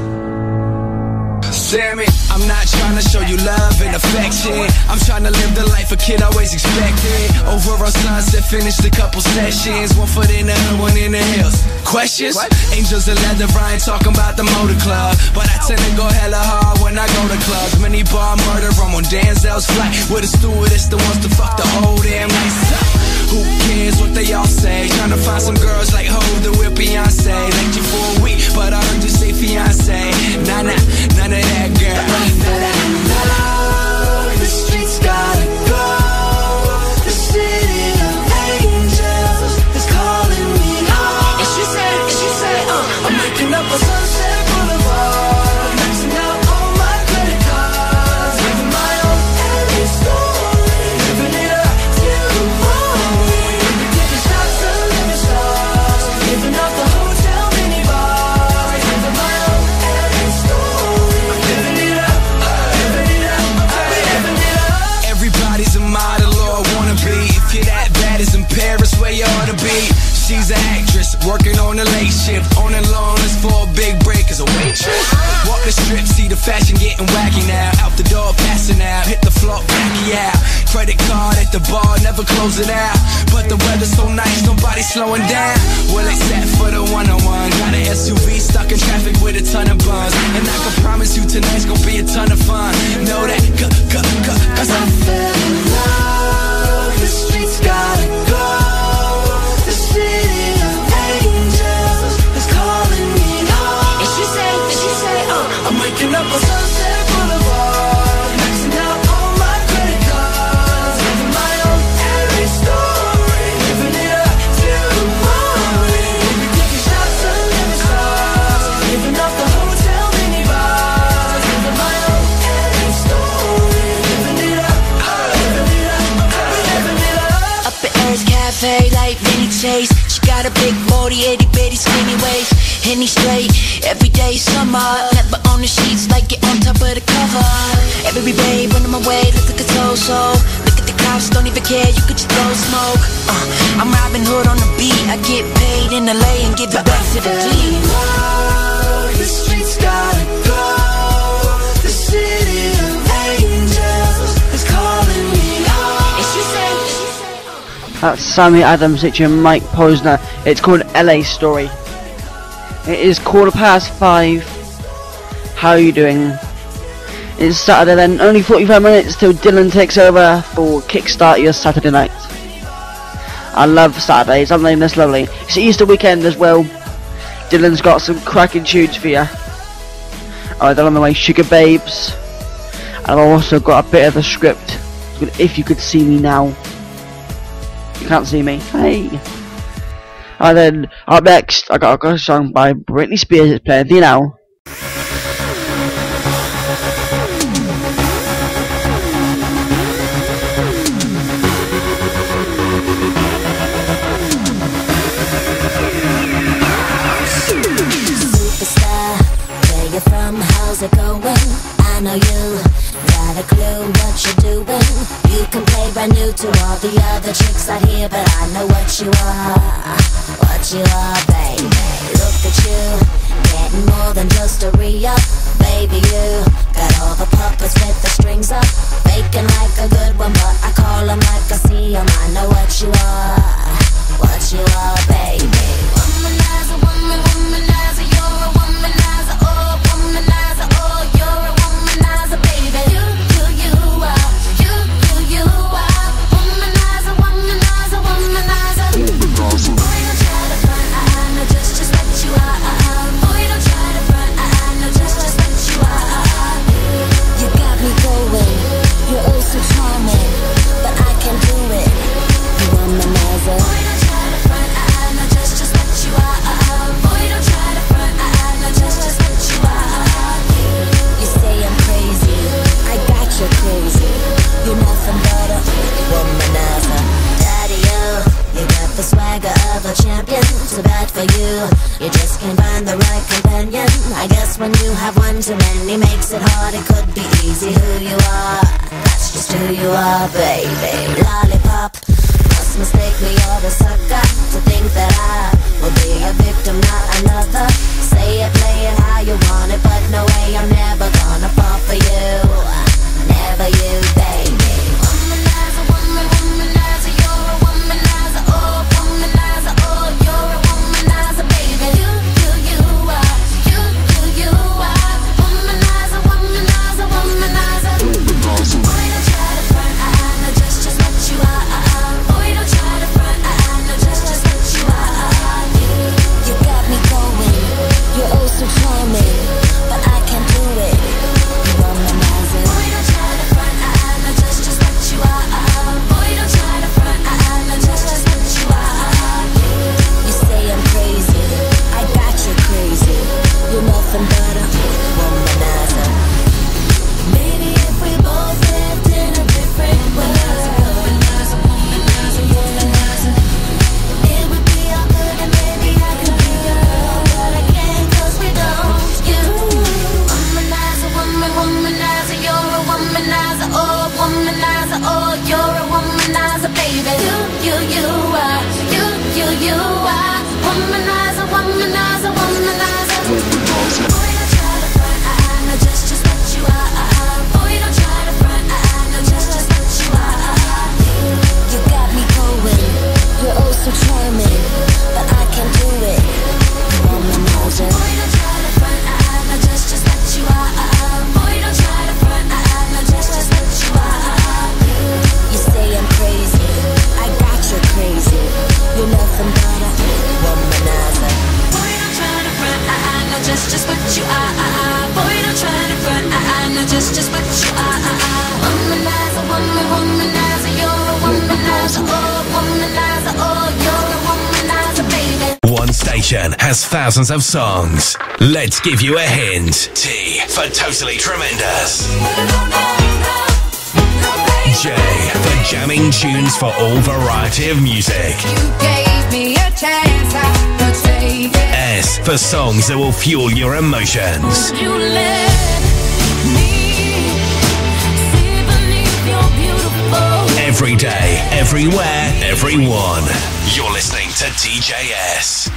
Sammy, I'm not trying to show you love and affection. I'm trying to live the life a kid always expected. Over on Sunset, finished a couple sessions. One foot in the hood, one in the hills. Questions? What? Angels and leather, Brian talking about the motor club. But I tend to go hella hard when I go to clubs. Mini bar murder, I'm on Denzel's flight with a stewardess that wants to fuck the whole damn night. Who cares what they all say? Trying to find some girls like Ho that with Beyonce. Like you for a week, but I heard you say fiance. Nah, nah, none of that, girl. Nah, nah, nah, nah. tacky now. Out the door, passing out. Hit the floor, backy out. Credit card at the bar, never close it out. But the weather's so nice, nobody's slowing down. Well, they set for the one-on-one. Got an SUV stuck in traffic with a ton of buns. And I can promise you tonight's gonna be a ton of fun. Know that, cause I fell in love. The streets gotta go. The city of angels is calling me home. And she say, I'm waking up on Sunset Boulevard, maxing out all my credit cards, living my own LA story, living it up till the morning. Baby, taking shots of living stars, living off the hotel mini bars, living my own LA story, living it up, living it up, living it up. Up at Air's Cafe, like Vinny Chase. She got a big 40, 80 bitty skinny waist. Henny straight, everyday summer. Never on the sheets, like it on top of the cover. Every babe running my way, look at the so-so. Look at the cops, don't even care, you could just blow smoke. I'm Robin Hood on the beat. I get paid in LA and give it back to the G. The streets gotta go. The city of angels is calling me home. And she say, That's Sammy Adams featuring Mike Posner. It's called LA Story. It is 5:15. How are you doing? It's Saturday then, only 45 minutes till Dylan takes over for Kickstart your Saturday night. I love Saturdays, aren't they? That's lovely. It's Easter weekend as well. Dylan's got some cracking tunes for you. Alright, then on the way, Sugar Babes. And I've also got a bit of a script. If you could see me now. You can't see me. Hey. And then, up next, I got a song by Britney Spears. It's playing for you now. Superstar, where you from? How's it going? I know you got a clue what you're doing. You can play brand new to all the other chicks out here, but I know what you are, baby. Look at you, getting more than just a re-up. Baby, you got all the puppets with the strings up, faking like a good one, but I call them like I see them. I know what you are, baby. Womanizer, womanizer, you're a womanizer, oh, womanizer, oh, you're a womanizer, baby. You are, you are, womanizer, womanizer, womanizer. Boy, don't try to front, I know just what you are. Boy, don't try to front, I know just what you are. You got me going, you're oh so charming, but I can't do it. You womanizer. Boy, don't try to front, I know just what you are. Boy, don't try to front, I know just what you are. You say I'm crazy, I got you crazy. You're nothing but a womanizer. Daddy, you got the swagger of a champion. Too bad for you, you just can't find the right companion. I guess when you have one too many makes it hard. It could be easy who you are, that's just who you are, baby. Lollipop, must mistake me or a sucker to think that I will be a victim, not another. Say it, play it how you want it, but no way, I'm never gonna fall for you. Never you, baby. Womanizer, womanizer, you're a womanizer, oh, womanizer, oh, you're a womanizer, baby. You are, you are, womanizer, womanizer, womanizer. Boy, don't try to front, I know just what you are. Boy, don't try to front, I know just what you are. You got me going, you're oh so charming, but I can't do it. You womanizer. Boy, don't try to front, I know just what you are. Boy, don't try to front, I know just what you are. You say I'm crazy, I got you crazy. You're nothing but a womanizer. Maybe if we both lived in a different world, womanizer, womanizer, womanizer, it would be all good and maybe I could be your girl, but I can't 'cause we don't. You womanizer, womanizer, you're a womanizer, oh, womanizer, oh, you're a womanizer, baby. You are, you are, womanizer, womanizer, womanizer. Boy, don't try to front, I know just what you are. just what you are. Womanizer, womanizer, you're a womanizer, oh, womanizer, oh, you're a womanizer, baby. One station has thousands of songs. Let's give you a hint. T for Totally Tremendous. J for jamming tunes for all variety of music. You gave me a chance, I could save it. S for songs that will fuel your emotions. You let me see beneath your beautiful. Every day, everywhere, everyone. You're listening to DJS.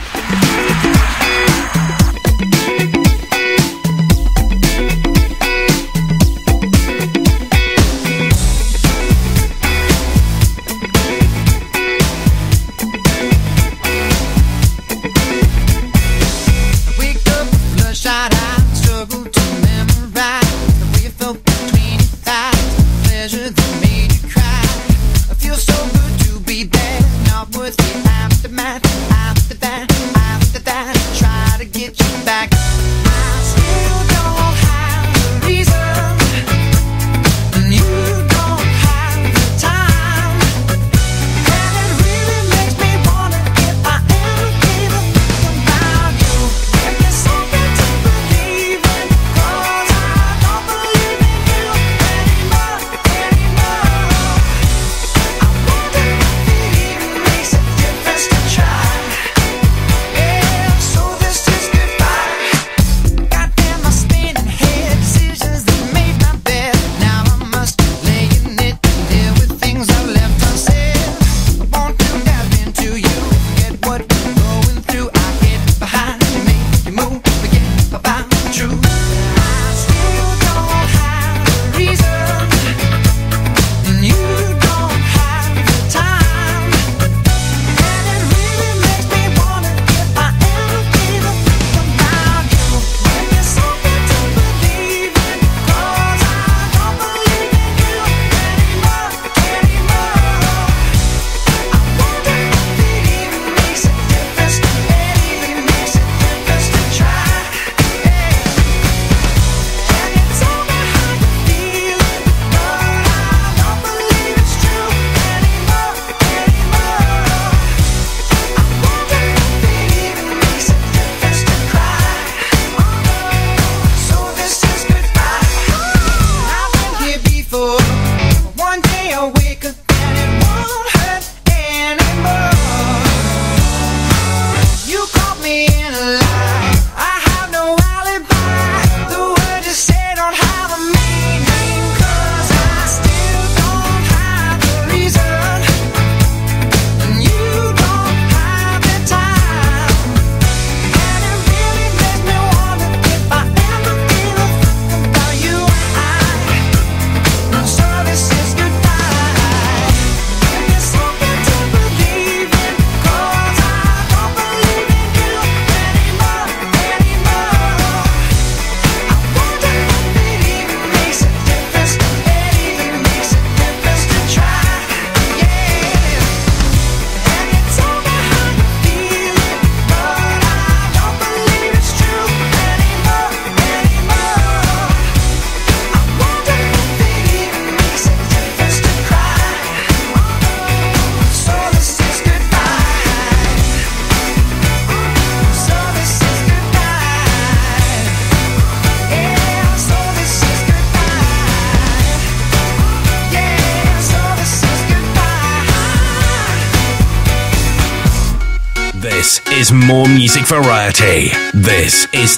This is more music variety. This is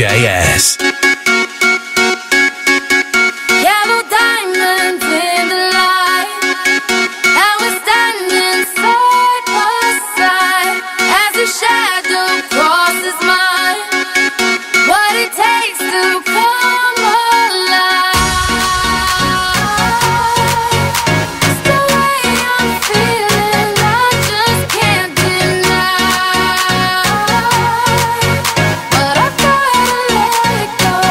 TJS. Yellow diamonds in the light, and we're standing side by side as a shadow crosses mine. What it takes to come alive. It's the way I'm feeling, I just can't deny. But I gotta let it go.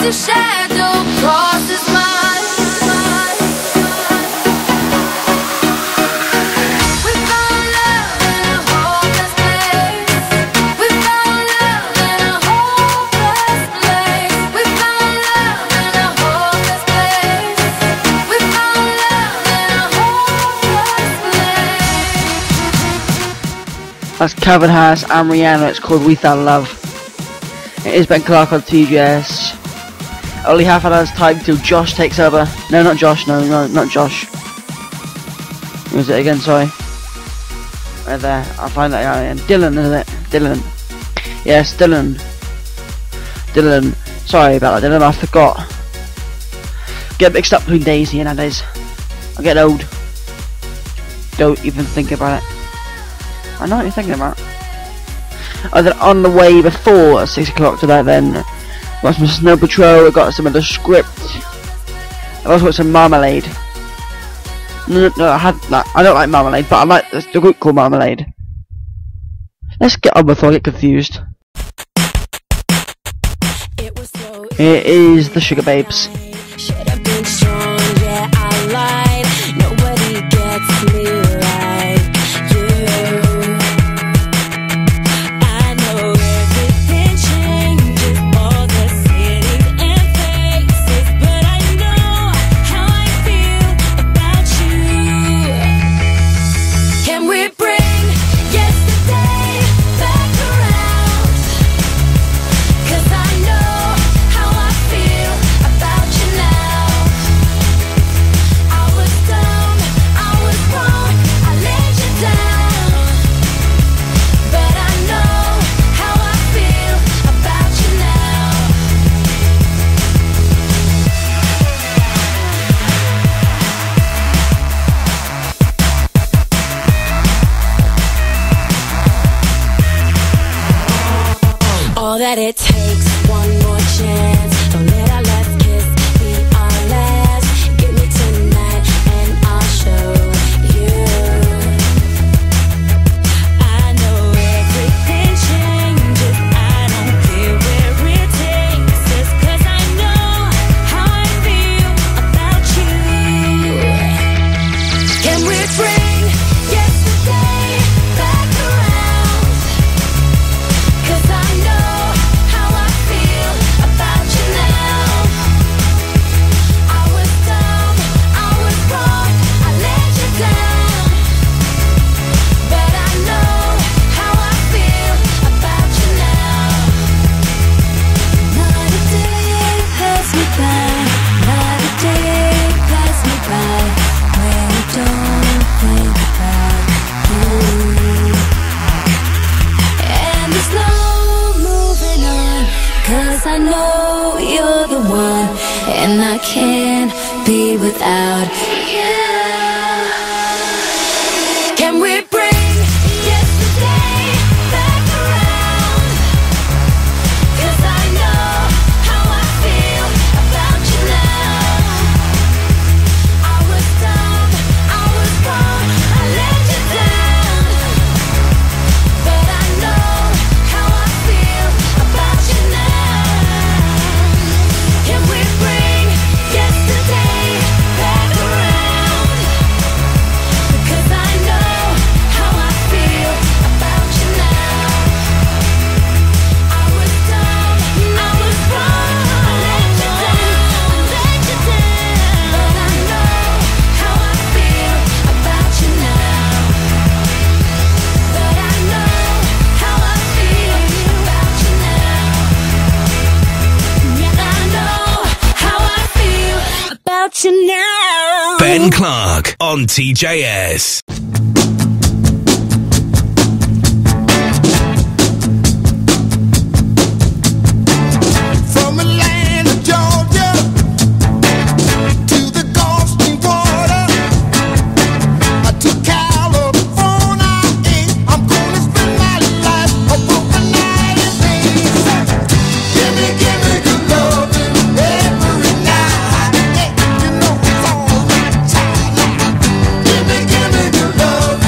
your shadow crosses mine. We found love in a hopeless place. We found love in a hopeless place. We found love in a hopeless place. We found love in a hopeless place. That's Calvin Harris and Rihanna. It's called We Found Love. It is Ben Clark on TJS. Only half an hour's time till Josh takes over. No, not Josh. No, not Josh. Who was it again? Sorry. Right there. I'll find that out again. Dylan, isn't it? Dylan. Yes, Dylan. Dylan. Sorry about that, Dylan. I forgot. Get mixed up between Daisy and nowadays. I'm getting old. Don't even think about it. I know what you're thinking about. And then on the way before 6 o'clock to that, then got some Snow Patrol. I got some of the script. I also got some Marmalade. No, I don't like Marmalade, but I like the group called Marmalade. Let's get on before I get confused. It is the Sugar Babes. Should have been strong, yeah, I lied. Nobody gets me like you. I know everything changes, all the cities and faces, but I know how I feel about you. Can we bring yesterday back around? 'Cause I know how I feel about you now. I was dumb, I was wrong, I let you down. But I know how I feel about you now. All that it takes, one more chance. Don't let our last kiss be our last. Give me tonight and I'll show you. I know everything changes, I don't care where it takes us, 'cause I know how I feel about you. Can we bring yesterday back around? 'Cause I know how I feel about you now. I was dumb, I was wrong, I let you down. But I know how I feel about you now. Not a day pass me by, not a day pass me by, when I don't think about you. And there's no moving on, 'cause I know you're the one, and I can't be without you. Can we bring yesterday back around? 'Cause I know how I feel about you now. I was dumb, I was wrong, I let you down. But I know how I feel about you now. Can we bring yesterday back around? Because I know how I feel about you now. I was dumb, I was wrong, I let you down, I let you down. But I know how I feel about you now. But I know how I feel about you now. Yeah, I know how I feel about you now. Ben Clark on TJS. From the land of Georgia to the Gulf Stream water to California, I'm gonna spend my life overnight in peace. Give me good loving every night. You know it's all right, child. Give me good loving.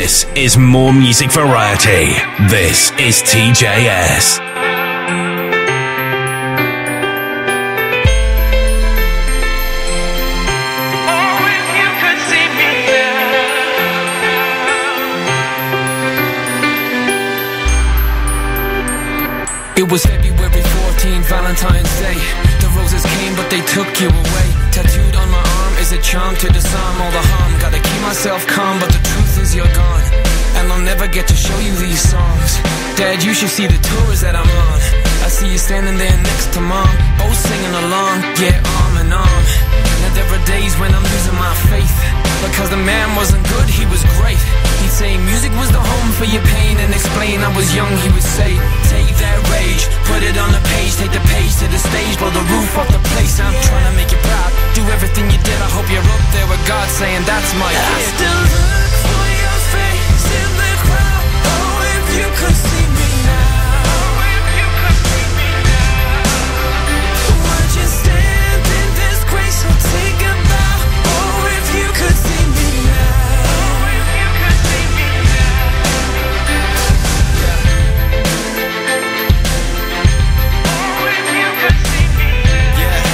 This is more music variety. This is TJS. It was February 14th, Valentine's Day. The roses came, but they took you away. Tattooed on my arm is a charm to disarm all the harm. Gotta keep myself calm, but the truth is you're gone, and I'll never get to show you these songs. Dad, you should see the tours that I'm on. I see you standing there next to Mom, both singing along, yeah, arm in arm. Now there are days when I'm losing my faith, because the man wasn't good, he was great. He'd say music was the home for your pain, and explain I was young, he would say, take that rage, put it on the page, take the page to the stage, blow the roof off the place. I'm trying to make you proud, do everything you did. I hope you're up there with God saying that's my kid. I still look for your face in the crowd. Oh, if you could see me now. Oh, if you could see me now. Would you stand in this grace or take a bow? Oh, if you could see me now. Oh, if you could see me now. Oh, if you could see me now.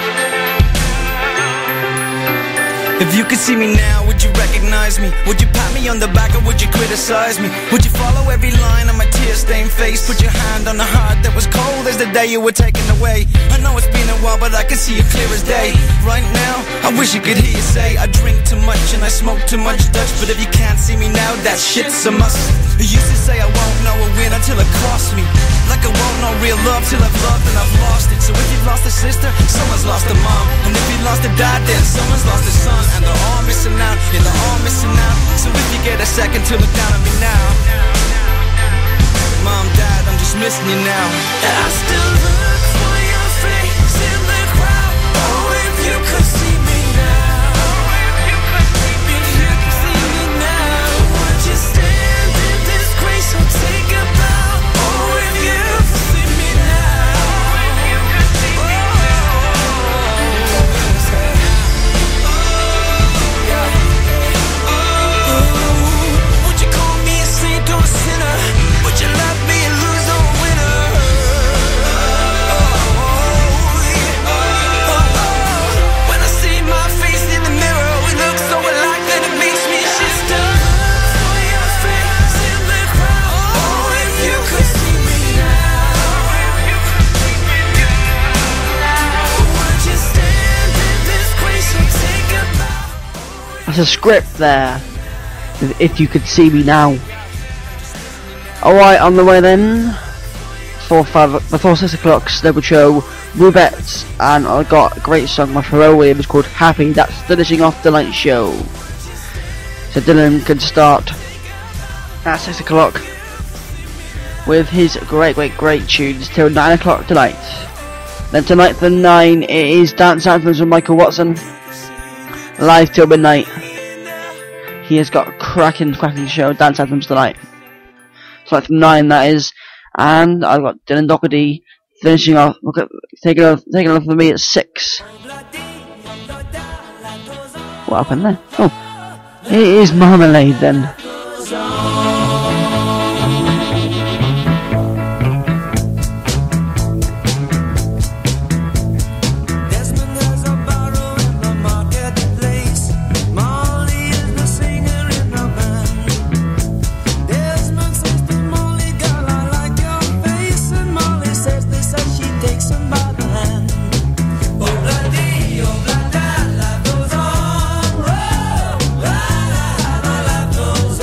If you could see me now, would you recognize me? Would you pat me on the back or would you criticize me? Would you follow every line on my tear-stained face? Put your hand on the heart that was cold as the day you were taken away. I know it's been a while, but I can see you clear as day. Right now, I wish you could hear you say I drink too much and I smoke too much Dutch. But if you can't see me now, that shit's a must. You used to say I won't know a win until it costs me, like I won't know real love till I've loved and I've lost it. So if you've lost a sister, someone's lost a mom. And if you lost a dad, then someone's lost a son. And they're all missing out, yeah, they're all missing out. So if you get a second to look down on me now, Mom, Dad, I'm just missing you now. And I still look for your face in the crowd. Oh, if you could see me now. Oh, if you could see me now. If you could see me now. Would you stand in this grace or take a bow? Oh, if you could see me now. Oh, if you could see me now. Would you call me a saint or a sinner? Would you love me and lose or win? When I see my face in the mirror, we look so alike that it makes me shift. For your face in the crowd. Oh, if you could see me now. If you could see me now. Would you stand in this grace or take a bow? That's a script there. If you could see me now. Alright, on the way then. Before 6 o'clock, Snowball Show, Rubettes, and I got a great song by Pharrell Williams called Happy. That's finishing off the night show. So Dylan can start at 6 o'clock with his great tunes till 9 o'clock tonight. Then tonight for 9 it is Dance Anthems with Michael Watson, live till midnight. He has got a cracking show, Dance Anthems tonight. So like from 9 that is, and I've got Dylan Doherty finishing off, taking off for me at 6. What happened there? Oh, it is Marmalade then. Goes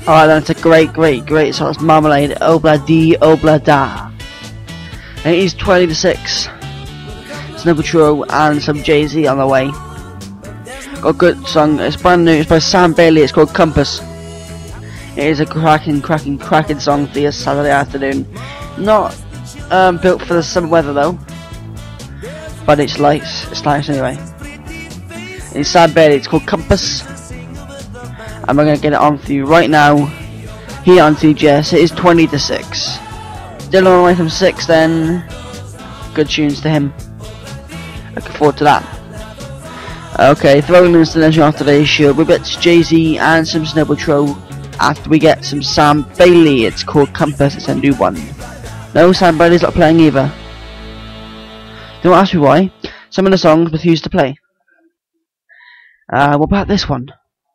Alright, then it's a great song. It's Marmalade, Obla Di Obla Da. And it is 20 to 6. Snow Patrol and some Jay-Z on the way. Got a good song. It's brand new. It's by Sam Bailey. It's called Compass. It is a cracking song for your Saturday afternoon. Not built for the summer weather though, but it's nice. It's nice anyway. It's Sam Bailey. It's called Compass, and we're gonna get it on for you right now here on TGS. It is 20 to 6. Still on the way from 6. Then good tunes to him. Looking forward to that. Okay, throwing in the legend after today's show. We bet Jay-Z and some Snow Patrol. After we get some Sam Bailey, it's called Compass. It's a new one. No, Sam Bailey's not playing either. Don't ask me why. Some of the songs refuse to play. What about this one?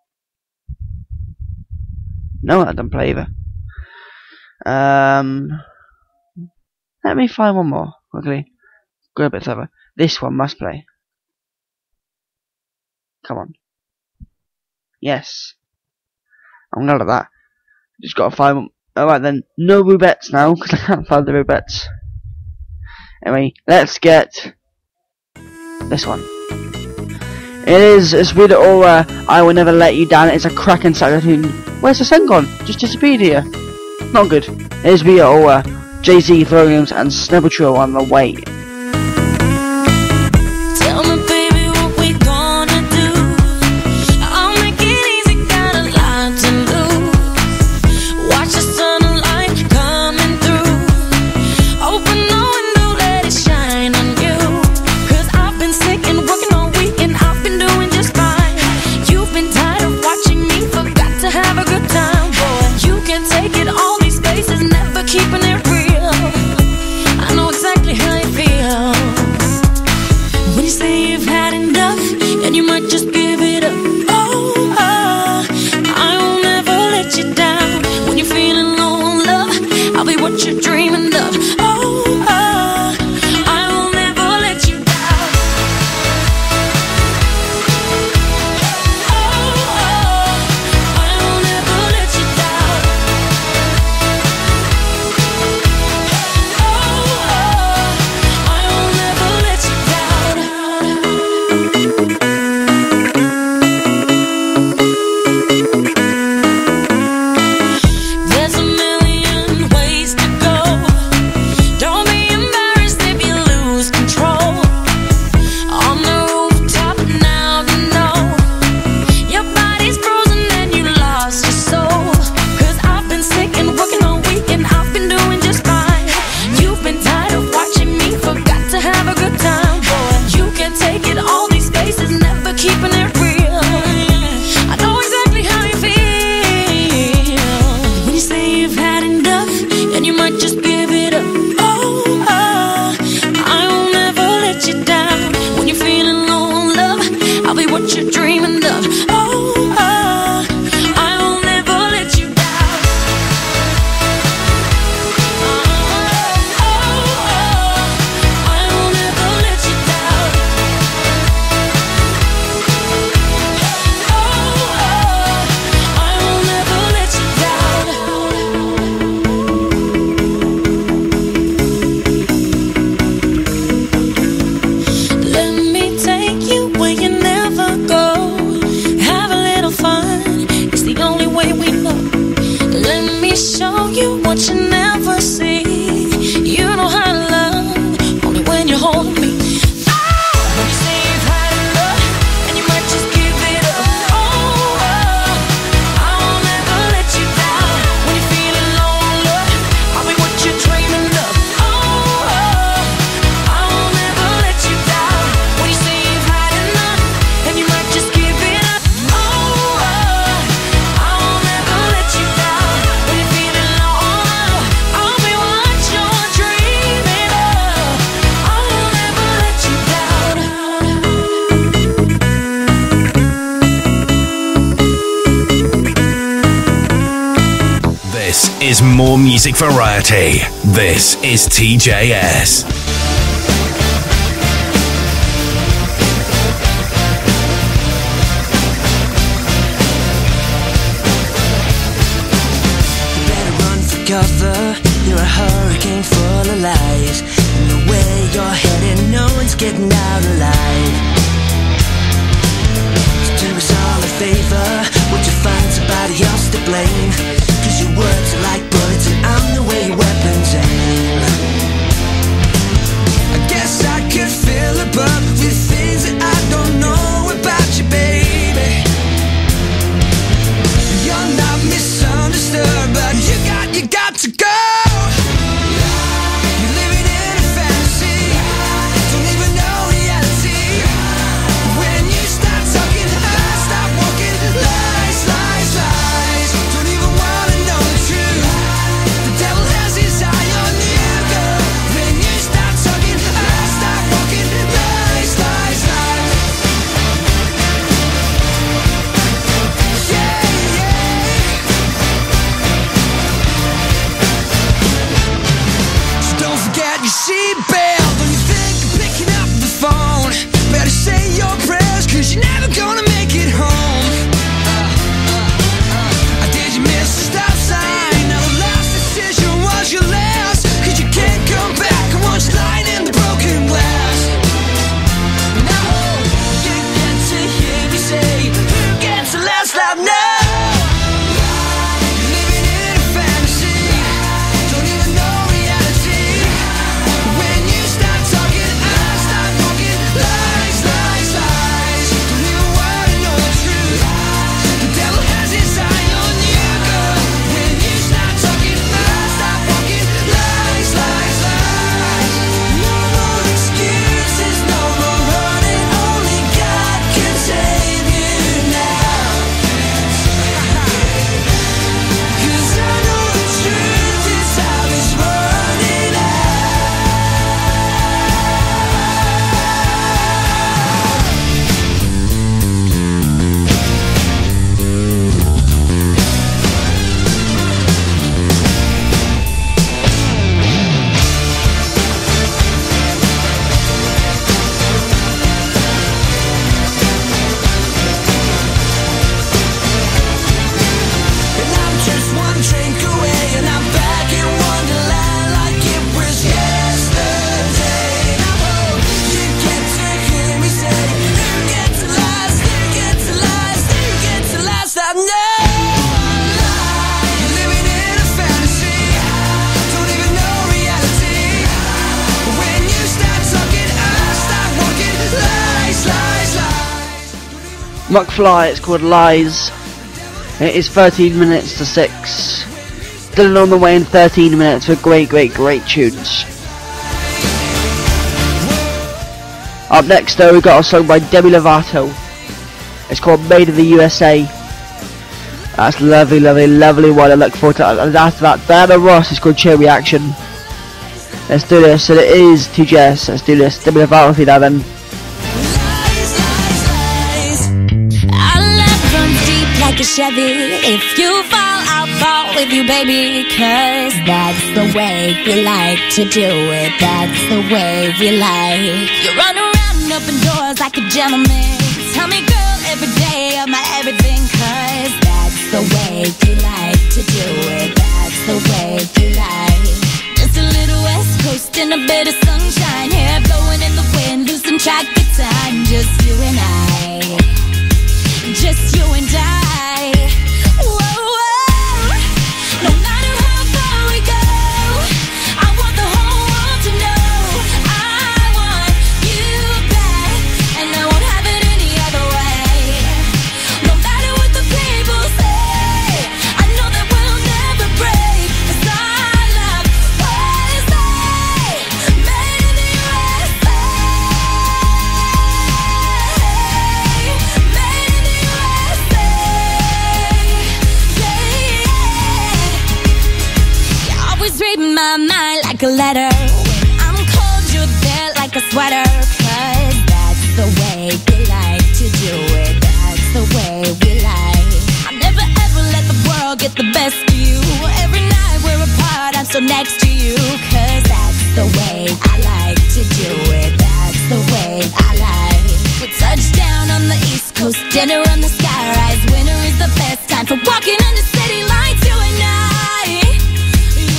No, that doesn't play either. Let me find one more quickly. Go a bit further. This one must play. Come on. Yes. I'm glad of that. Just gotta find one. Alright then, no Rubettes now, because I can't find the Rubettes. Anyway, let's get this one. It's Rita Ora, I Will Never Let You Down. It's a cracking Saturday tune. Where's the sun gone? Just disappeared here. Not good. It is Rita Ora, Jay-Z, Williams, and Snow Patrol on the way. Tell me, baby, what we gonna do? I'll make it easy, got a lot to lose. Watch the sunlight coming through. Open the window, let it shine on you. 'Cause I've been sick and working all week and I've been doing just fine. You've been tired of watching me, forgot to have a good time, boy. You can take it all these places, never keeping it real. I know exactly how you feel. When you say you've had enough, and you might just give it up. Oh, I will never let you down. When you're feeling low on love, I'll be what you're dreaming of. Oh, I will never let you down. Oh, I will never let you down. Oh, I will never let you down. There's a million ways to go. Don't be embarrassed if you lose control. On the rooftop now, you know your body's frozen and you lost your soul. 'Cause I've been sick and working all week and I've been doing just fine. You've been tired of watching me, forgot to have a good time, boy. You can take it all these places, never keeping it real. I know exactly how you feel. When you say you've had enough, and you might just give it up. Oh, I will never let you down. When you're feeling low on love, I'll be what you're dreaming of. Oh, I will never let you down. I will never let you down. I will never let you down. Let me take you where you never go. Have a little fun, it's the only way we know. Let me show you what you never see. You know how to love, only when you're holding me. When you say you've had enough, and you might just give it up. Oh, I will never let you down. When you're feeling low on love, I'll be what you're dreaming of. Oh, I will never let you down. When you say you've had enough, and you might just give it up. Oh, I will never let you down. When you're feeling low on love, I'll be what you're dreaming of. I will never let you down. This is more music variety. This is TJS. cover. You're a hurricane full of lies. And the way you're headed, no one's getting out alive. So do us all a favor, would you find somebody else to blame? Cause your words are like bullets and I'm the way your weapons aim. I guess I could fill a book with things that I don't know about you, baby. You're not misunderstood, but you got to go. You're living in a fantasy, don't even know reality. When you start talking, I stop walking. Lies, lies, lies, don't even wanna know the truth. The devil has his eye on you, girl. When you start talking, I stop walking. Lies, lies, lies. Yeah, yeah. So don't forget your seatbelt when you think of picking up the phone. Better say your prayers, cause you're never gonna make it home. Did you miss the stop sign? Now the last decision was your last, cause you can't come back once lying in the broken glass. No, you get to hear me say, who gets the last laugh now? Living in a fantasy, don't even know reality. When you start talking, I start walking. Lies, lies, lies, don't even wanna know the truth. The devil has his eye on you, girl. When you start talking, I start walking. Lies, lies, lies. No more excuses, no more running. Only God can save you now. Cause I know the truth is how it's running out. And I'm just one drink away, and I'm back in Wonderland like it was yesterday. Now hope you get to hear me say, who gets the last, who gets the last, who gets the last? I know you're living in a fantasy, don't even know reality. When you start talking, I start walking. Lies, lies, lies. McFly, it's called Lies. It is 13 minutes to 6. Still on the way in 13 minutes with great tunes. Up next though, we got a song by Demi Lovato. It's called Made in the USA. That's lovely one. I look forward to it. And after that, Diana Ross is called Chain Reaction. Let's do this. And it is TJS. Let's do this. Demi Lovato for you now then. Our love runs deep like a Chevy. If you fall, I'll fall with you, baby. Cause that's the way we like to do it. That's the way we like. You run around and open doors like a gentleman. Tell me, girl, every day of my everything. Cause that's the way you like to do it. That's the way you like. Just a little West Coast and a bit of sunshine. Hair blowing in the wind, losing track of time. Just you and I. Just you and I. Whoa, whoa. No matter how far we go, I want the whole world to know I want you back, and I won't have it any other way. No matter what the people say, I know that we'll never break. 'Cause our love was made in the USA. Made in the USA. Yeah, yeah. You always read my mind like a letter. When I'm cold, you're there like a sweater. 'Cause that's the way we like to do it. That's the way we like. I'll never ever let the world get the best of you. Every night we're apart, I'm so next to you. 'Cause that's the way I like to do it. That's the way I like. We touch down on the East Coast, dinner on the skyrise. Winter is the best time for walking under city lights. You and I.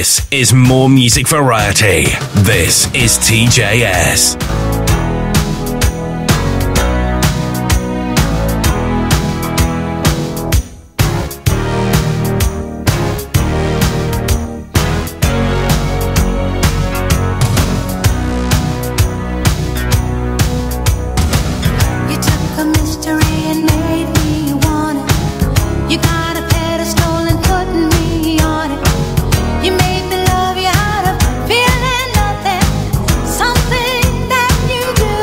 This is more music variety. This is TJS. You took a mystery and made me want it. You got a pedestal and put me on it. You made me love you out of feeling nothing, something that you do.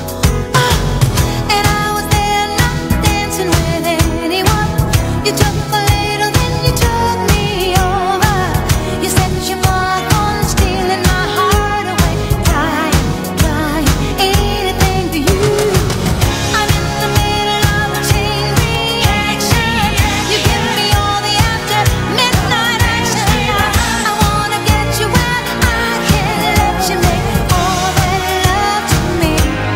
And I was there not dancing with anyone. You took a little, then you took me over. You set your mark on stealing my heart away. Trying anything for you. I'm in the middle of a chain reaction. You give me all the after midnight action. I wanna get you where I can let you make all that love to me.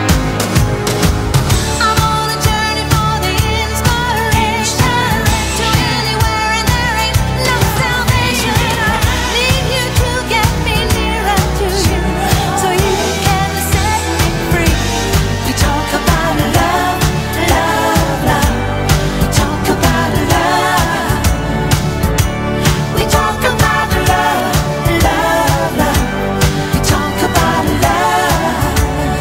I'm on a journey for the inspiration to anywhere, and there ain't no salvation. I need you to get me nearer to you so you can set me free. We talk about love, love, love. Talk about love. We talk about love, love, love. We talk about love.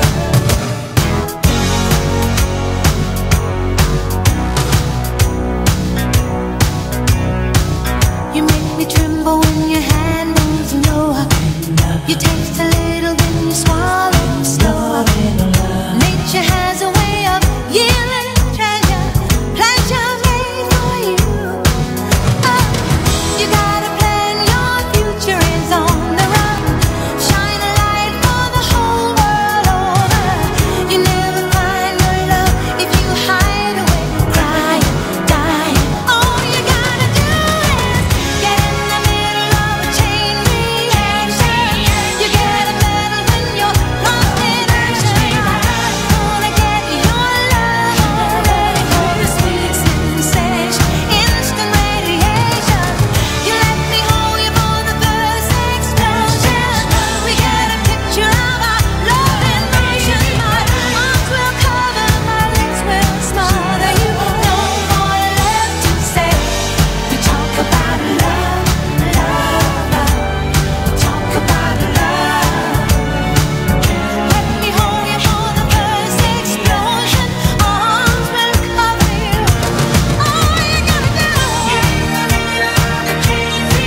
You make me tremble when your hand moves lower. You taste a little, then you swallow slower. Nature has a way of yielding treasure, pleasure made for you. Oh, you got a plan, your future is on the run. Shine a light for the whole world over. You never find your love if you hide away, crying, dying. All you gotta do is get in the middle of a chain reaction. You get a medal when you're lost in action. I wanna get your love, ready for the sweet sensation, instant radiation. You let me hold you for the first explosion. We get a picture of our love in motion. My arms will cover, my lips will smother. You no more left to say. We talk about love, love, love. Talk about love. Let me hold you for the first explosion. Arms will cover you. All you gotta do is change me.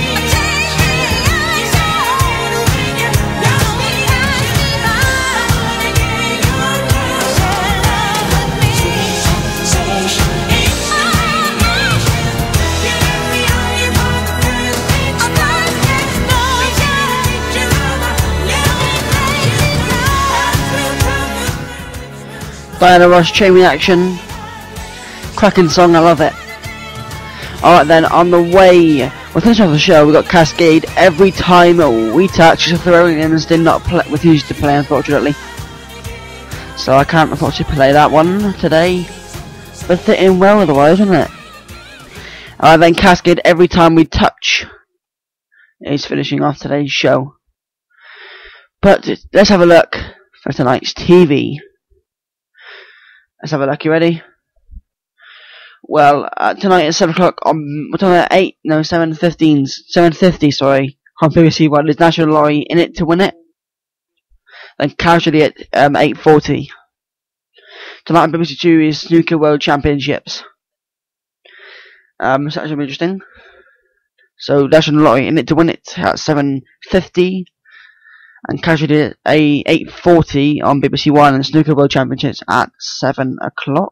Diana Ross, Chain Reaction. Cracking song, I love it. Alright then, on the way, we'll finish off the show. We've got Cascade, Every Time We Touch. The Throwing-ins did not refuse to play, unfortunately. So I can't unfortunately play that one today. But fit in well otherwise, isn't it? Alright then, Cascade, Every Time We Touch is finishing off today's show. But let's have a look for tonight's TV. Let's have a look, you ready? Well, tonight at 7 o'clock on, what time at 8? No, 7:50, sorry, on BBC One is National Lottery, In It to Win It. Then Casualty at 8:40. Tonight on BBC Two is Snooker World Championships. So that should be interesting. So National Lottery, In It to Win It at 7:50. And Casualty at 8:40 on BBC One, and Snooker World Championships at 7 o'clock.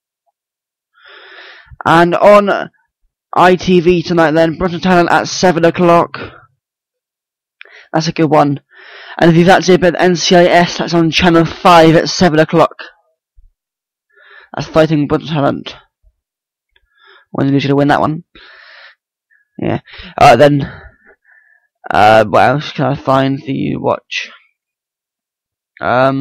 And on ITV tonight then, British Talent at 7 o'clock. That's a good one. And if you've actually been NCIS, that's on Channel 5 at 7 o'clock. That's Fighting British Talent. When's going to win that one? Yeah. Alright then. What else can I find for you to watch? A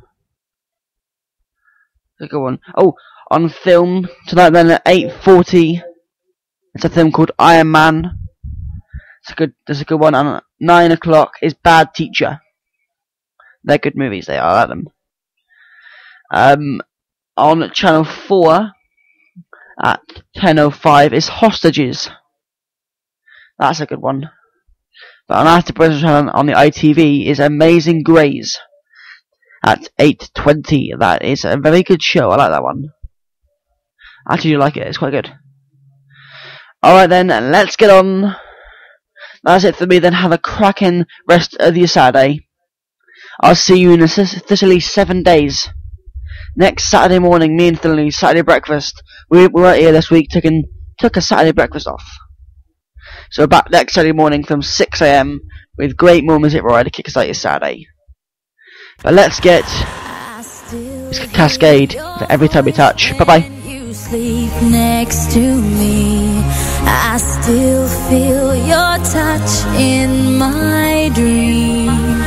good one. Oh, on film tonight then at 8:40. It's a film called Iron Man. There's a good one. And 9 o'clock is Bad Teacher. They're good movies. They are. I like them. On Channel 4 at 10:05 is Hostages. That's a good one. But on after British channel on the ITV is Amazing Grace at 8:20. That is a very good show. I like that one. I actually do like it. It's quite good. Alright then, let's get on. That's it for me then. Have a cracking rest of your Saturday. I'll see you in officially 7 days. Next Saturday morning, me and Philly's Saturday breakfast. We were here this week, took a Saturday breakfast off. So back next Saturday morning from 6 AM with great more music variety to kick us out your Saturday. But let's get Cascade for Every Time We Touch. Bye bye. You sleep next to me. I still feel your touch in my dream.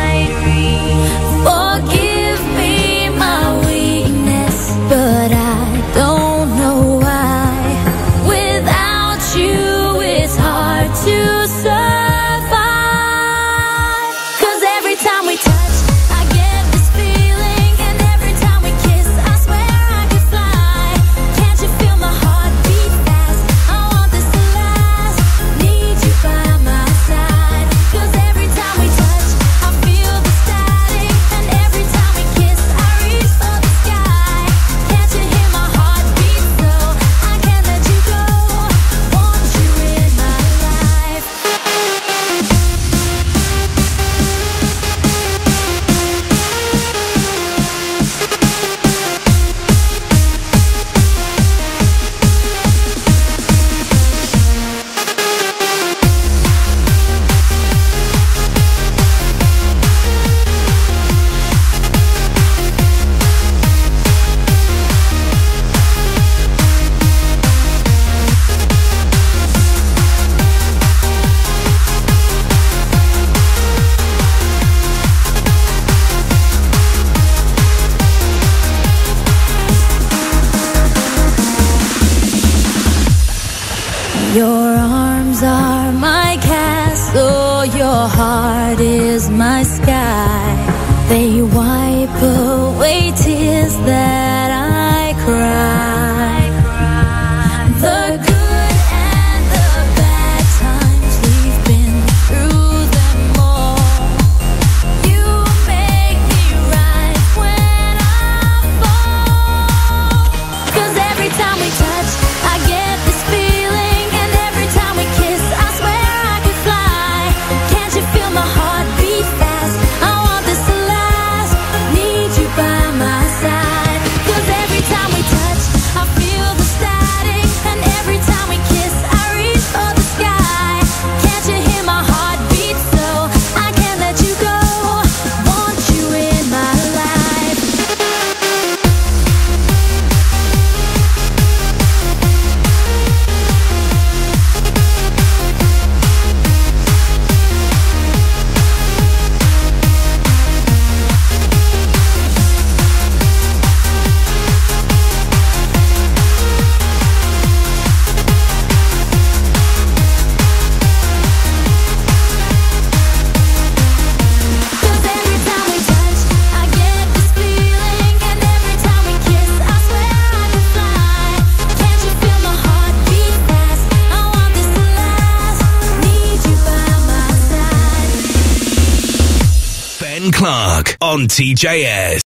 Forgive me my weakness, but I don't know why. Without you, it's hard to survive. 'Cause every time we touch, I get this feeling, and every time we kiss, I swear I could fly. Can't you feel my heart beat fast? I want this to last. Need you by my side. 'Cause every time we touch, I feel the static, and every time we kiss, I reach for the sky. Can't you hear my heart beat so I can't let you go? Want you in my life. Your arms are my castle, your heart is my sky. They wipe away tears that I cry. The good and the bad times, we've been through them all. You make me rise when I fall. 'Cause every time we touch, I get this feeling, and every time we kiss, I swear I could fly. Can't you feel my heart beat fast? I want this to last. Need you by my side. 'Cause every time we touch, I feel the static, and every time we kiss, I reach for the sky. Can't you hear my heart beat so I can't let you go? Want you in my life. Clark on TJS.